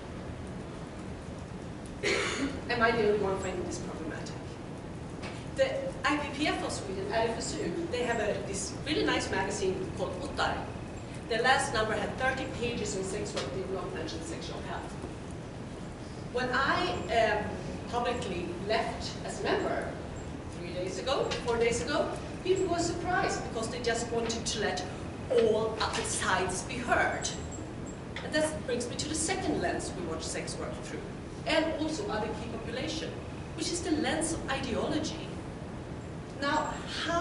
Am I the only one finding this problematic? The IPPF of Sweden, RFSU, they have this really nice magazine called Ottar. The last number had 30 pages on sex work, did not mention sexual health. When I publicly left as a member 4 days ago, people were surprised because they just wanted to let all other sides be heard. And that brings me to the second lens we watch sex work through, and also other key population, which is the lens of ideology. Now,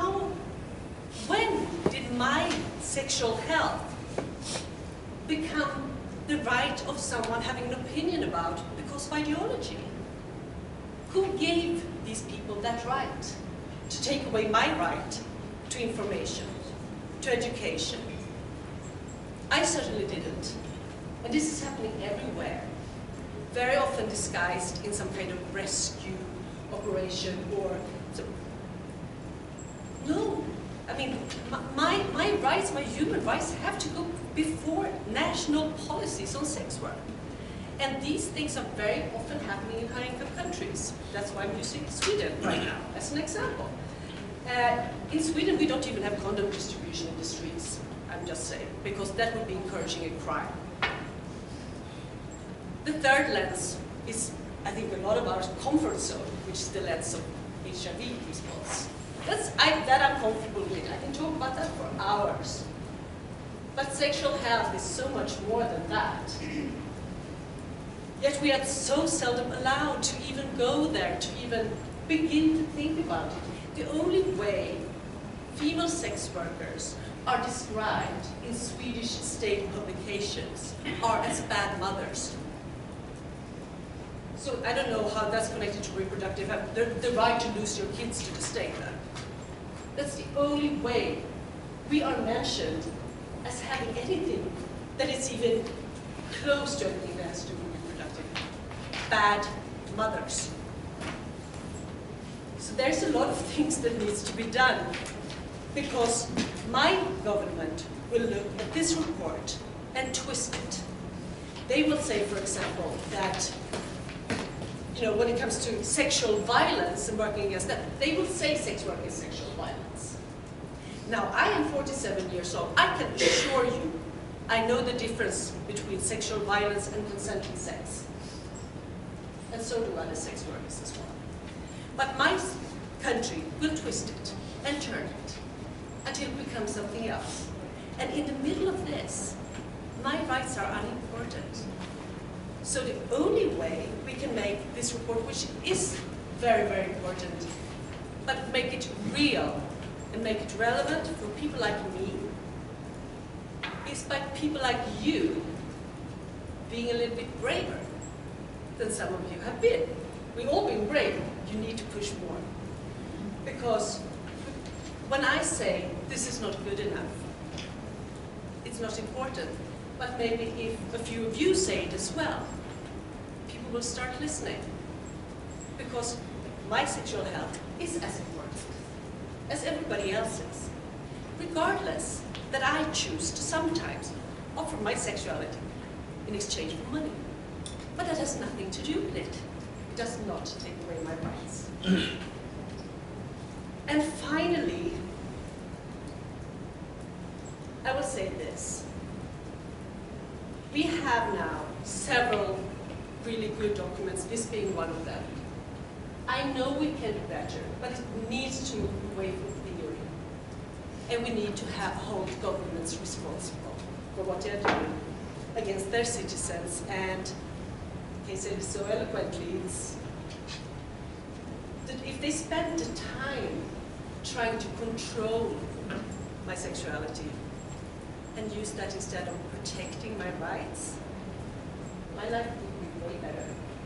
when did my sexual health become the right of someone having an opinion about because of ideology? Who gave these people that right to take away my right to information, to education? I certainly didn't. And this is happening everywhere, very often disguised in some kind of rescue operation or so. No, I mean, my rights, my human rights have to go before national policies on sex work. And these things are very often happening in high-income countries. That's why I'm using Sweden right now as an example. In Sweden, we don't even have condom distribution in the streets, I'm just saying, because that would be encouraging a crime. The third lens is, I think, a lot of our comfort zone, which is the lens of HIV response. That I'm comfortable with. I can talk about that for hours. But sexual health is so much more than that. Yet we are so seldom allowed to even go there, to even begin to think about it. The only way female sex workers are described in Swedish state publications are as bad mothers. So I don't know how that's connected to reproductive health, the right to lose your kids to the state then. That's the only way we are mentioned as having anything that is even close to anything that has to do with reproductive health. Bad mothers. So there's a lot of things that needs to be done, because my government will look at this report and twist it. They will say, for example, that when it comes to sexual violence and working against that, they will say sex work is sexual violence. Now, I am 47 years old. I can assure you, I know the difference between sexual violence and consenting sex. And so do other sex workers as well. But my country will twist it and turn it until it becomes something else. And in the middle of this, my rights are unimportant. So the only way we can make this report, which is very, very important, but make it real and make it relevant for people like me, is by people like you being a little bit braver than some of you have been. We've all been brave. You need to push more. Because when I say this is not good enough, it's not important, but maybe if a few of you say it as well, people will start listening. Because my sexual health is as important as everybody else's, regardless that I choose to sometimes offer my sexuality in exchange for money. But that has nothing to do with it. It does not take away my rights. And finally, I will say this. We have now several really good documents, this being one of them. I know we can do better, but it needs to move away from theory. And we need to hold governments responsible for what they're doing against their citizens. And they say it so eloquently, it's that if they spend the time trying to control my sexuality and use that instead of protecting my rights, my life would be way better.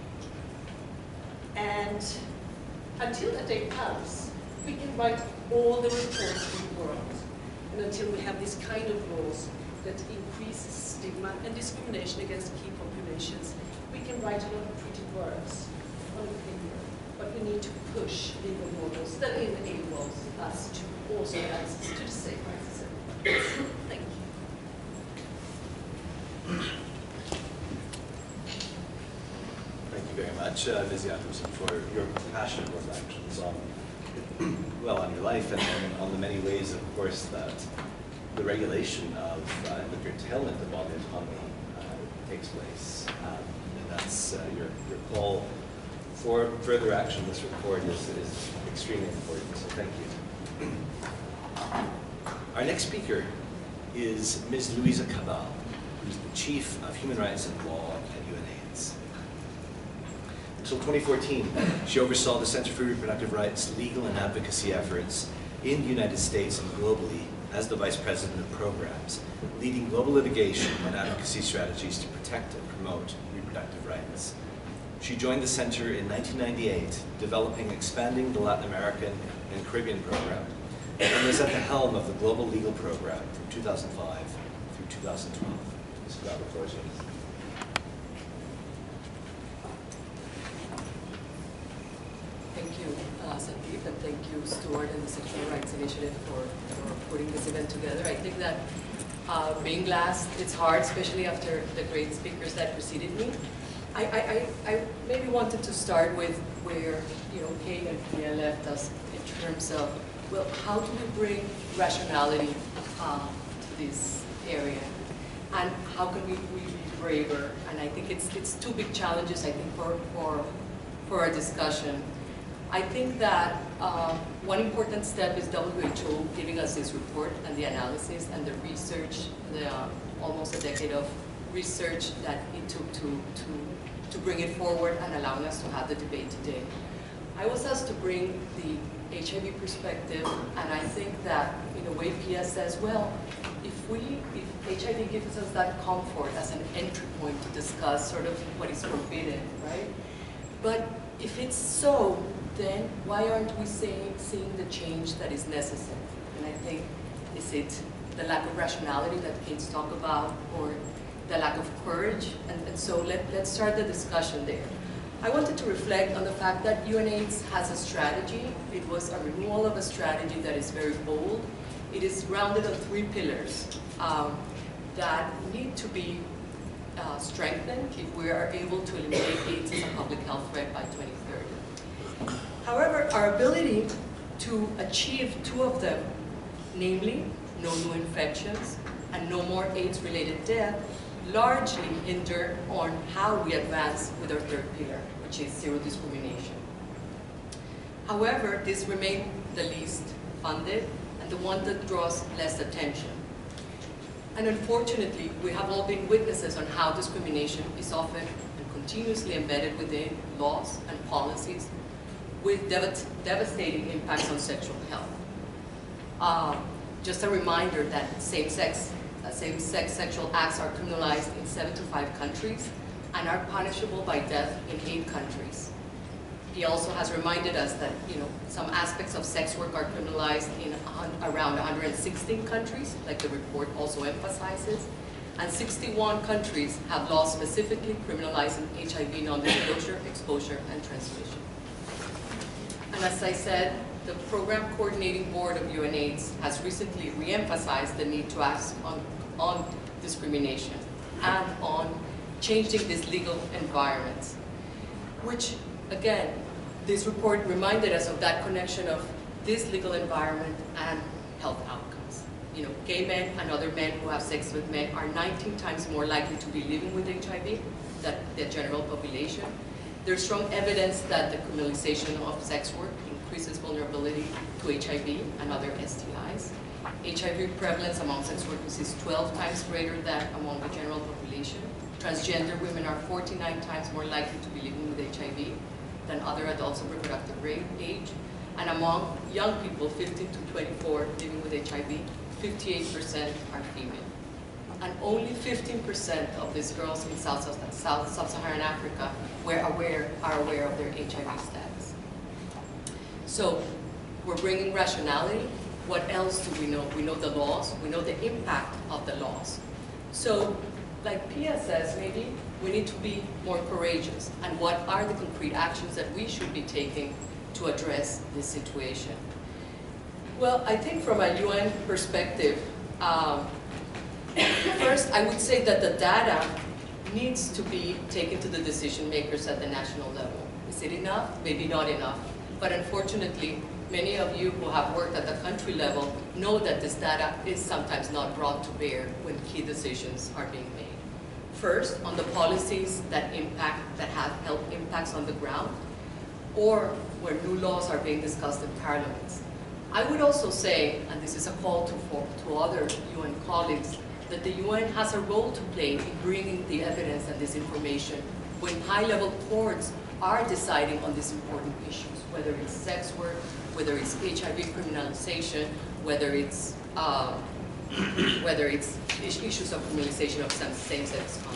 And until that day comes, we can write all the reports in the world. And until we have this kind of laws that increases stigma and discrimination against key populations, we can write a lot of pretty words on paper, but we need to push legal models that enable us to also have access to the same rights. Thank you. Thank you very much, Ms. Jakobsen, for your passionate reflections on, well, on your life and on the many ways, of course, that the regulation of the curtailment of bodily autonomy takes place. And that's your call for further action. This report is extremely important, so thank you. Our next speaker is Ms. Louisa Cabal, who's the Chief of Human Rights and Law at UNAIDS. Until 2014, she oversaw the Center for Reproductive Rights legal and advocacy efforts in the United States and globally as the Vice President of Programs, leading global litigation and advocacy strategies to protect and promote reproductive rights. She joined the Center in 1998, developing and expanding the Latin American and Caribbean program, and was at the helm of the Global Legal Program from 2005 through 2012. Ms. Cabal, the floor is yours. Thank you, Sandeep, and thank you, Stuart, and the Sexual Rights Initiative for putting this event together. I think that being last, it's hard, especially after the great speakers that preceded me. I maybe wanted to start with where Kate and Pia left us in terms of, well, how do we bring rationality to this area, and how can we be braver? And I think it's two big challenges, I think, for our discussion. I think that one important step is WHO giving us this report and the analysis and the research, almost a decade of research that it took to bring it forward and allowing us to have the debate today. I was asked to bring the HIV perspective, and I think that in a way Pia says, well, if HIV gives us that comfort as an entry point to discuss sort of what is forbidden, right? But if it's so, then why aren't we seeing the change that is necessary? And I think, is it the lack of rationality that Kate's talk about, or the lack of courage? And so let's start the discussion there. I wanted to reflect on the fact that UNAIDS has a strategy. It was a renewal of a strategy that is very bold. It is grounded on 3 pillars that need to be strengthened if we are able to eliminate AIDS as a public health threat by 2030. However, our ability to achieve 2 of them, namely no new infections and no more AIDS-related death, largely hinder on how we advance with our 3rd pillar, which is zero discrimination. However, this remains the least funded and the one that draws less attention. And unfortunately, we have all been witnesses on how discrimination is often and continuously embedded within laws and policies with devastating impacts on sexual health. Just a reminder that same-sex sexual acts are criminalized in 75 countries and are punishable by death in 8 countries. He also has reminded us that some aspects of sex work are criminalized in around 116 countries, like the report also emphasizes, and 61 countries have laws specifically criminalizing HIV non-disclosure, exposure, and transmission. And as I said, the Program Coordinating Board of UNAIDS has recently re-emphasized the need to act on discrimination and on changing these legal environments, which, again, this report reminded us of that connection of this legal environment and health outcomes. Gay men and other men who have sex with men are 19 times more likely to be living with HIV than the general population. There's strong evidence that the criminalization of sex work increases vulnerability to HIV and other STIs. HIV prevalence among sex workers is 12 times greater than among the general population. Transgender women are 49 times more likely to be living with HIV than other adults of reproductive age. And among young people, 15 to 24, living with HIV, 58% are female. And only 15% of these girls in Sub-Saharan Africa are aware of their HIV status. So we're bringing rationality. What else do we know? We know the laws. We know the impact of the laws. So, like Pia says, maybe we need to be more courageous. And what are the concrete actions that we should be taking to address this situation? Well, I think from a UN perspective, first I would say that the data needs to be taken to the decision makers at the national level. Is it enough? Maybe not enough. But unfortunately, many of you who have worked at the country level know that this data is sometimes not brought to bear when key decisions are being made. First, on the policies that have health impacts on the ground, or where new laws are being discussed in parliaments. I would also say, and this is a call to other UN colleagues, that the UN has a role to play in bringing the evidence and this information when high-level courts are deciding on these important issues, whether it's sex work, whether it's HIV criminalization, whether it's issues of criminalization of same-sex conduct.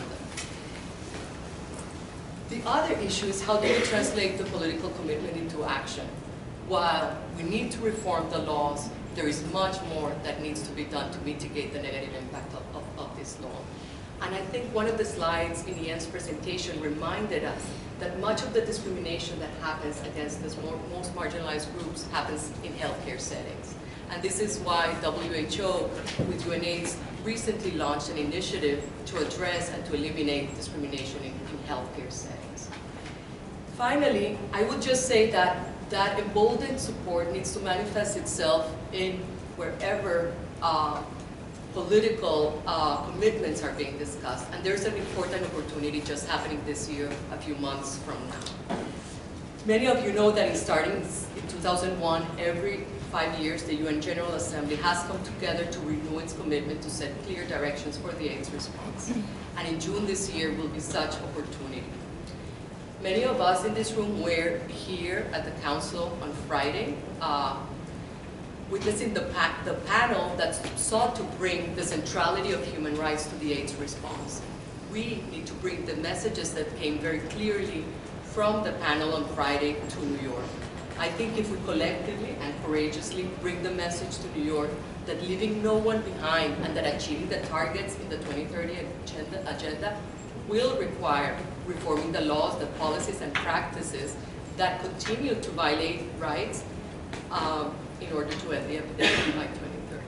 The other issue is how do we translate the political commitment into action? While we need to reform the laws, there is much more that needs to be done to mitigate the negative impact of this law. And I think one of the slides in Ian's presentation reminded us that much of the discrimination that happens against the most marginalized groups happens in healthcare settings. And this is why WHO, with UNAIDS, recently launched an initiative to address and to eliminate discrimination in healthcare settings. Finally, I would just say that that emboldened support needs to manifest itself in wherever political commitments are being discussed. And there's an important opportunity just happening this year, a few months from now. Many of you know that starting in 2001, every 5 years, the UN General Assembly has come together to renew its commitment to set clear directions for the AIDS response. And in June this year will be such opportunity. Many of us in this room were here at the Council on Friday, witnessing the panel that sought to bring the centrality of human rights to the AIDS response. We need to bring the messages that came very clearly from the panel on Friday to New York. I think if we collectively and courageously bring the message to New York that leaving no one behind and that achieving the targets in the 2030 agenda will require reforming the laws, the policies and practices that continue to violate rights in order to end the epidemic by 2030.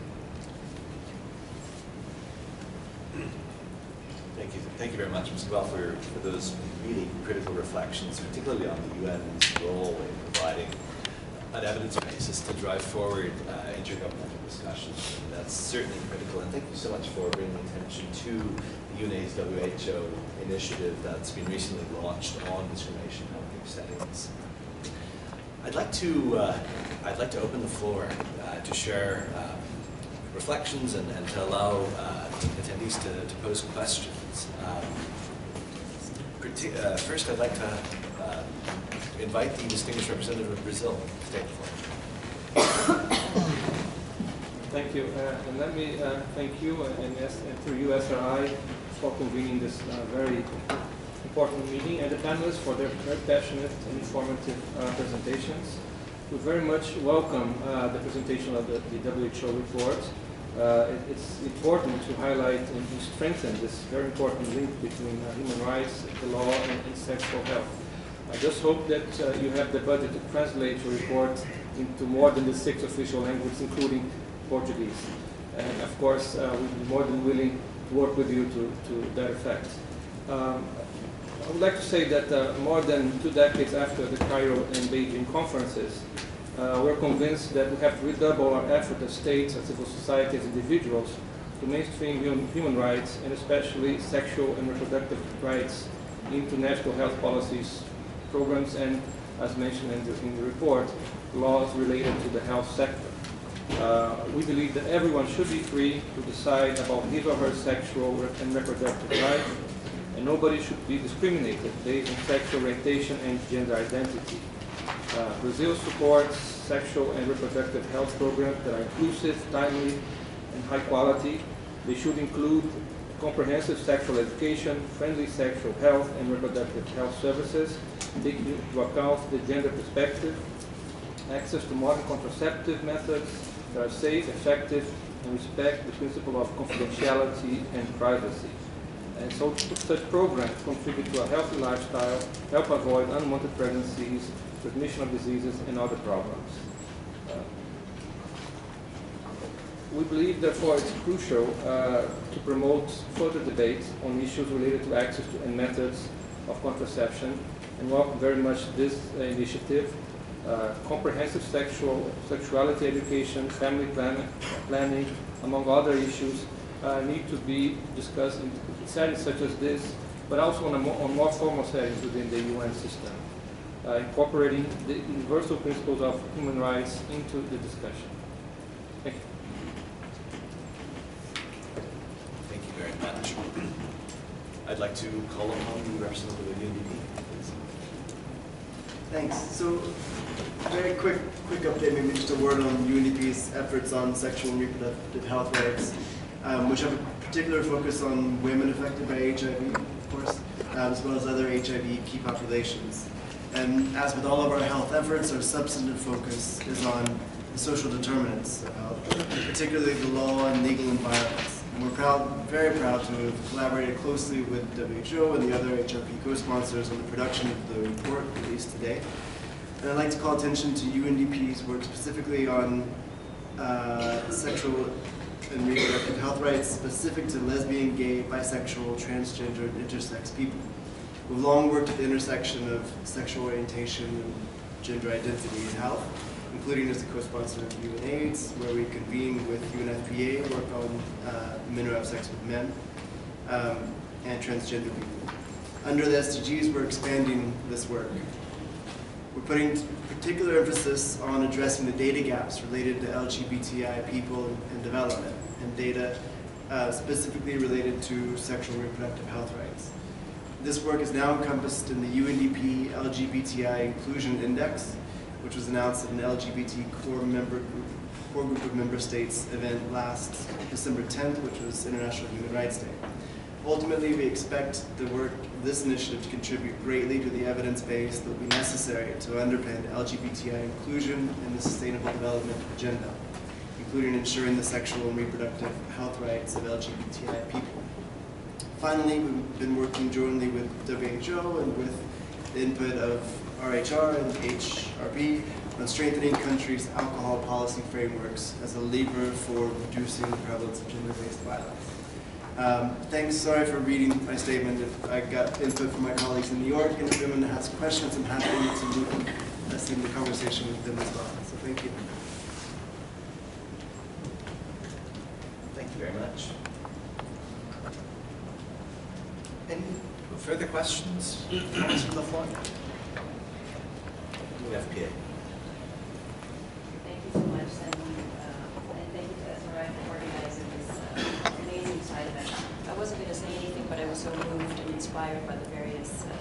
Thank you very much, Ms. Well, for those really critical reflections, particularly on the UN's role in providing an evidence basis to drive forward intergovernmental discussions. And that's certainly critical. And thank you so much for bringing attention to the UNAIDS WHO initiative that's been recently launched on discrimination in healthcare settings. I'd like to open the floor to share reflections and to allow attendees to pose questions. First, I'd like to invite the distinguished representative of Brazil to take the floor. Thank you, and let me thank you and through you, SRI, for convening this very important meeting, and the panelists for their very passionate and informative presentations. We very much welcome the presentation of the WHO report. It's important to highlight and to strengthen this very important link between human rights, the law, and sexual health. I just hope that you have the budget to translate your report into more than the 6 official languages, including Portuguese. And of course, we'd be more than willing to work with you to that effect. I would like to say that more than 2 decades after the Cairo and Beijing conferences, we're convinced that we have to redouble our effort as states, as civil society, as individuals, to mainstream human rights, and especially sexual and reproductive rights, into national health policies, programs, and, as mentioned in the report, laws related to the health sector. We believe that everyone should be free to decide about his or her sexual and reproductive rights, and nobody should be discriminated based on sexual orientation and gender identity. Brazil supports sexual and reproductive health programs that are inclusive, timely, and high quality. They should include comprehensive sexual education, friendly sexual health and reproductive health services, taking into account the gender perspective, access to modern contraceptive methods that are safe, effective, and respect the principle of confidentiality and privacy. And so such programs contribute to a healthy lifestyle, help avoid unwanted pregnancies, transmission of diseases, and other problems. We believe, therefore, it's crucial to promote further debate on issues related to access to and methods of contraception, and welcome very much this initiative. Comprehensive sexuality education, family planning, among other issues, need to be discussed in settings such as this, but also on more formal settings within the UN system, incorporating the universal principles of human rights into the discussion. Thank you. Thank you very much. I'd like to call upon the representative of UNDP, please. Thanks. So, very quick update, maybe just a word on UNDP's efforts on sexual and reproductive health rights, which have a particular focus on women affected by HIV, of course, as well as other HIV key populations. And as with all of our health efforts, our substantive focus is on the social determinants of health, particularly the law and legal environments. And we're very proud to have collaborated closely with WHO and the other HRP co-sponsors on the production of the report released today. And I'd like to call attention to UNDP's work specifically on sexual and reproductive health rights specific to lesbian, gay, bisexual, transgender, and intersex people. We've long worked at the intersection of sexual orientation and gender identity in health, including as a co-sponsor of UNAIDS, where we convene with UNFPA, work on men who have sex with men, and transgender people. Under the SDGs, we're expanding this work. We're putting particular emphasis on addressing the data gaps related to LGBTI people and development, and data specifically related to sexual and reproductive health rights. This work is now encompassed in the UNDP LGBTI Inclusion Index, which was announced at an LGBT core group of member states event last December 10th, which was International Human Rights Day. Ultimately, we expect the work of this initiative to contribute greatly to the evidence base that will be necessary to underpin LGBTI inclusion in the Sustainable Development Agenda, including ensuring the sexual and reproductive health rights of LGBTI people. Finally, we've been working jointly with WHO and with the input of RHR and HRP on strengthening countries' alcohol policy frameworks as a lever for reducing the prevalence of gender-based violence. Thanks, sorry for reading my statement. If I got input from my colleagues in New York, and if anyone has questions, I'm happy to move us in the conversation with them as well. So thank you. Thank you very much. Any further questions? Comments from the floor? UNFPA. Thank you so much, Sandy, and thank you to SRI for organizing this amazing side event. I wasn't going to say anything, but I was so moved and inspired by the various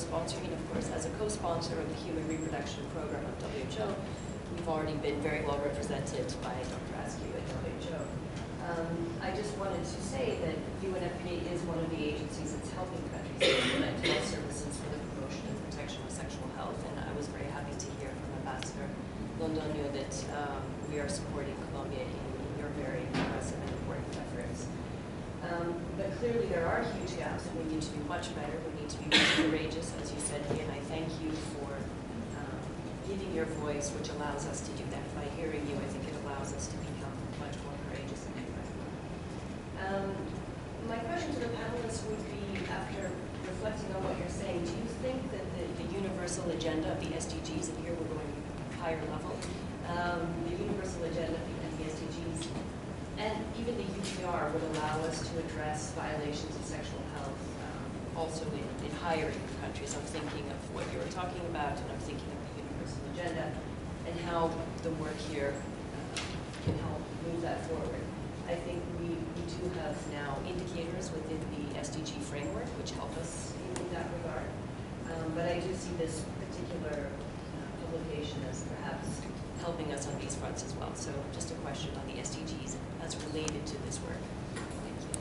co-sponsoring, and of course as a co-sponsor of the Human Reproduction Program of WHO, we've already been very well represented by Dr. Askew at WHO. I just wanted to say that UNFPA is one of the agencies that's helping countries implement health services for the promotion and protection of sexual health, and I was very happy to hear from Ambassador Londoño that we are supporting Colombia in your very impressive and important efforts. But clearly there are huge gaps and we need to do much better. We need to be more courageous, as you said, and I thank you for giving your voice, which allows us to do that. By hearing you, I think it allows us to become much more courageous and do better. My question to the panelists would be, after reflecting on what you're saying, do you think that the universal agenda of the SDGs, and here we're going higher level, the universal agenda and the SDGs, and even the UPR would allow us to address violations of sexual health also in higher income countries? I'm thinking of what you were talking about, and I'm thinking of the universal agenda, and how the work here can help move that forward. I think we do have now indicators within the SDG framework which help us in that regard. But I do see this particular publication as perhaps helping us on these fronts as well. So just a question on the SDGs as related to this work. Thank you.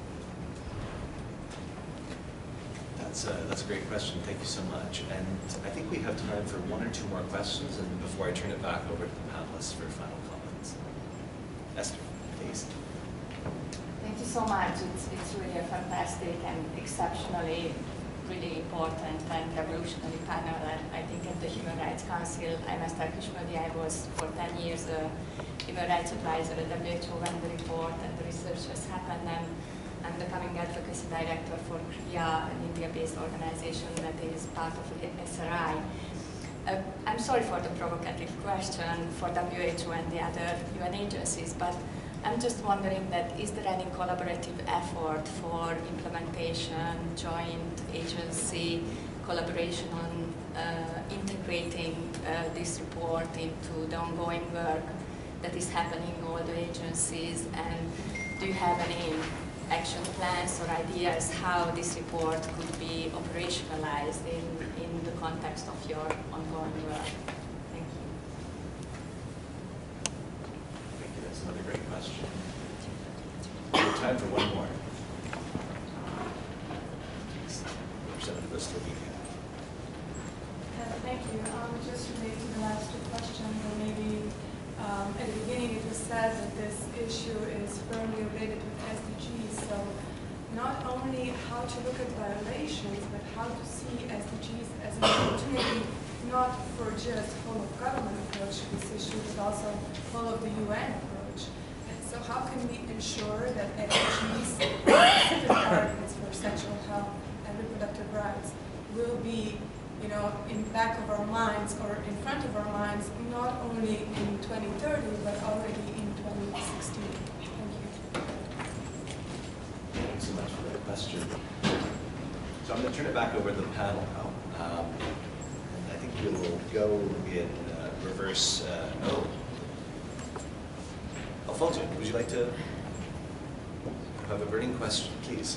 That's a great question. Thank you so much. And I think we have time for one or two more questions, and before I turn it back over to the panelists for final comments. Esther, please. Thank you so much. It's really a fantastic and exceptionally really important and revolutionary panel. And I think at the Human Rights Council, I'm Esther Kismadi. I was for 10 years a human rights advisor at WHO when the report and the research has happened. And I'm the coming advocacy director for CRIA, an India-based organization that is part of SRI. I'm sorry for the provocative question for WHO and the other UN agencies, but I'm just wondering that is there any collaborative effort for implementation, joint agency collaboration on integrating this report into the ongoing work that is happening in all the agencies? And do you have any action plans or ideas how this report could be operationalized in the context of your ongoing work? Thank you. Thank you. That's another great question. We have time for one more. Representative Slovenia. Thank you. Just related to the last two questions, or maybe at the beginning it was said that this issue is firmly related with SDGs. So not only how to look at violations, but how to see SDGs as an opportunity, not for just whole of government approach to this issue, but also whole of the UN approach. And so how can we ensure that SDGs, specific targets for sexual health and reproductive rights, will be, you know, in back of our minds or in front of our minds, not only in 2030, but already in 2016. Thank you. Thanks so much for that question. So I'm going to turn it back over to the panel now. And I think we will go in reverse. Alfonso, would you like to have a burning question, please?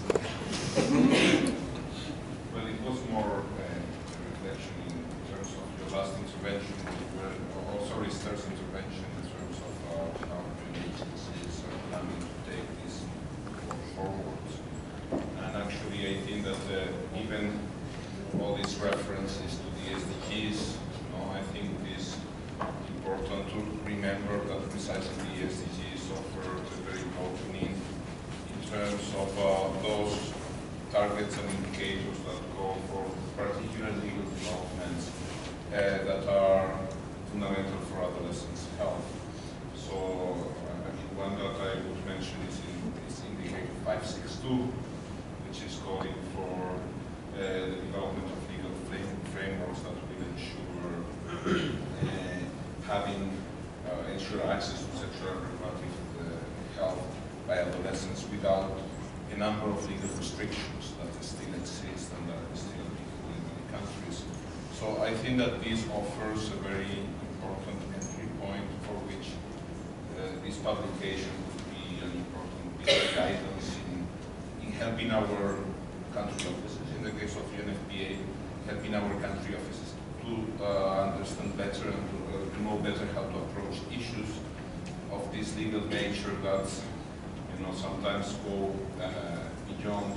Well, it was more reflection in terms of your last intervention, also Esther's intervention in terms of how agencies are planning to take this forward. And actually, I think that even all these references to the SDGs, I think it is important to remember that precisely the SDGs offer a very broad meaning in terms of those targets and indicators that call for particular legal developments that are fundamental for adolescents' health. So, one that I would mention is indicator 562, which is calling for the development of legal frameworks that will ensure access to sexual and reproductive health by adolescents without a number of legal restrictions that still exist and that are still applicable in many countries. So I think that this offers a very important entry point for which this publication would be an important piece of guidance in helping our country offices, in the case of UNFPA, helping our country offices to understand better and to know better how to approach issues of this legal nature that, you know, sometimes go beyond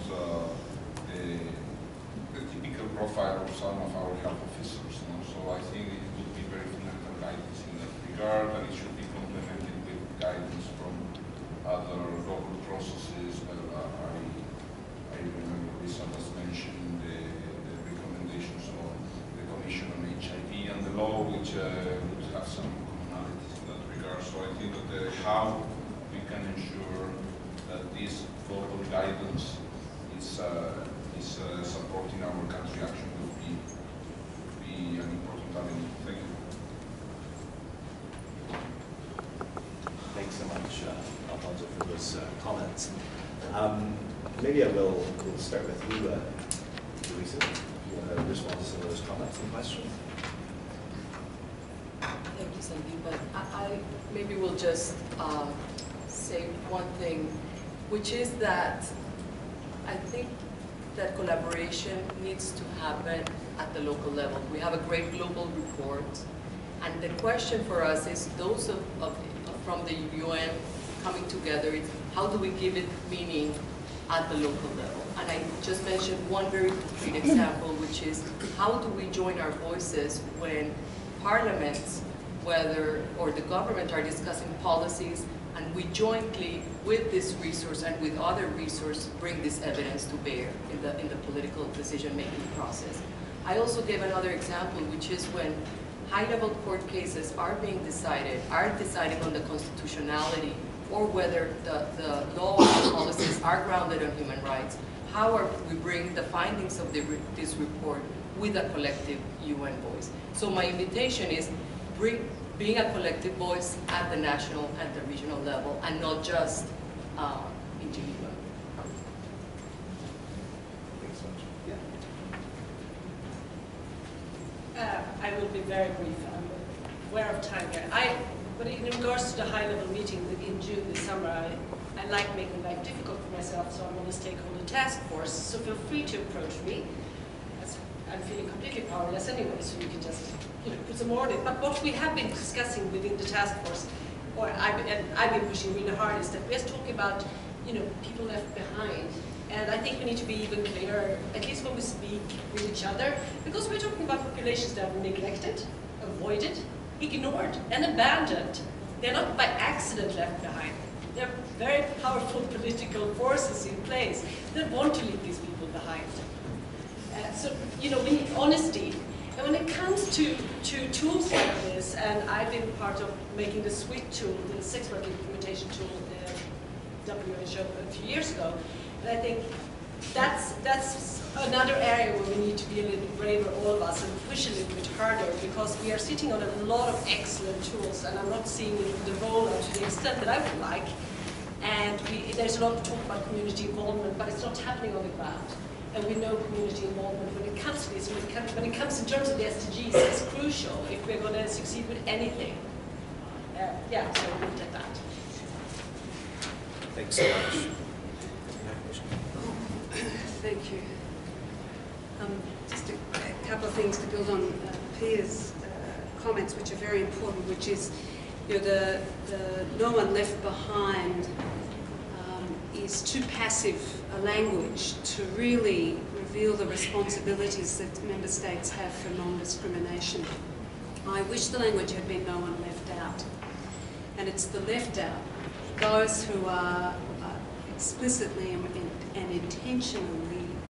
the typical profile of some of our health officers. You know? So I think it would be very fundamental guidance in that regard, and it should be complemented with guidance from other local processes. I remember Lisa was mentioning the recommendations of the Commission on HIV and the law, which would have some commonalities in that regard. So I think that how we can ensure that this global guidance is supporting our country action will be an important avenue. Thank you. Thanks so much, Alfonso, for those comments. Maybe we'll start with you, Louisa. You want to respond to some of those comments and questions? Thank you, Sandeep. But I maybe will just say one thing, which is that I think that collaboration needs to happen at the local level. We have a great global report, and the question for us is those from the UN coming together, is how do we give it meaning at the local level? And I just mentioned one very concrete example, which is how do we join our voices when parliaments, or the government are discussing policies, and we jointly, with this resource and with other resources, bring this evidence to bear in the political decision-making process. I also gave another example, which is when high-level court cases are deciding on the constitutionality or whether the law and policies are grounded on human rights. How are we bring the findings of this report with a collective UN voice? So my invitation is being a collective voice at the national and the regional level, and not just in Geneva. Thanks so much. Yeah. I will be very brief. I'm aware of time here. But in regards to the high-level meeting in June this summer, I like making life difficult for myself, so I'm on the stakeholder task force. So feel free to approach me. I'm feeling completely powerless anyway, so you can just put some more in it. But what we have been discussing within the task force, or I've been pushing really hard, is that we're talking about people left behind. And I think we need to be even clearer, at least when we speak with each other, because we're talking about populations that were neglected, avoided, ignored, and abandoned. They're not by accident left behind. There are very powerful political forces in place that want to leave these people behind. So, we need honesty. And when it comes to tools like this, and I've been part of making the SWIT tool, the sex work implementation tool, the WHO a few years ago, and I think that's another area where we need to be a little bit braver, all of us, and push a little bit harder, because we are sitting on a lot of excellent tools, and I'm not seeing the rollout to the extent that I would like. And there's a lot of talk about community involvement, but it's not happening on the ground. And we know community involvement when it comes to this, when it comes in terms of the SDGs, is crucial if we're going to succeed with anything. Yeah, so we'll look at that. Thanks so much. Thank you. Just a couple of things to build on Pia's comments, which are very important, which is the no one left behind is too passive a language to really reveal the responsibilities that member states have for non-discrimination. I wish the language had been no one left out. And it's the left out, those who are explicitly and intentionally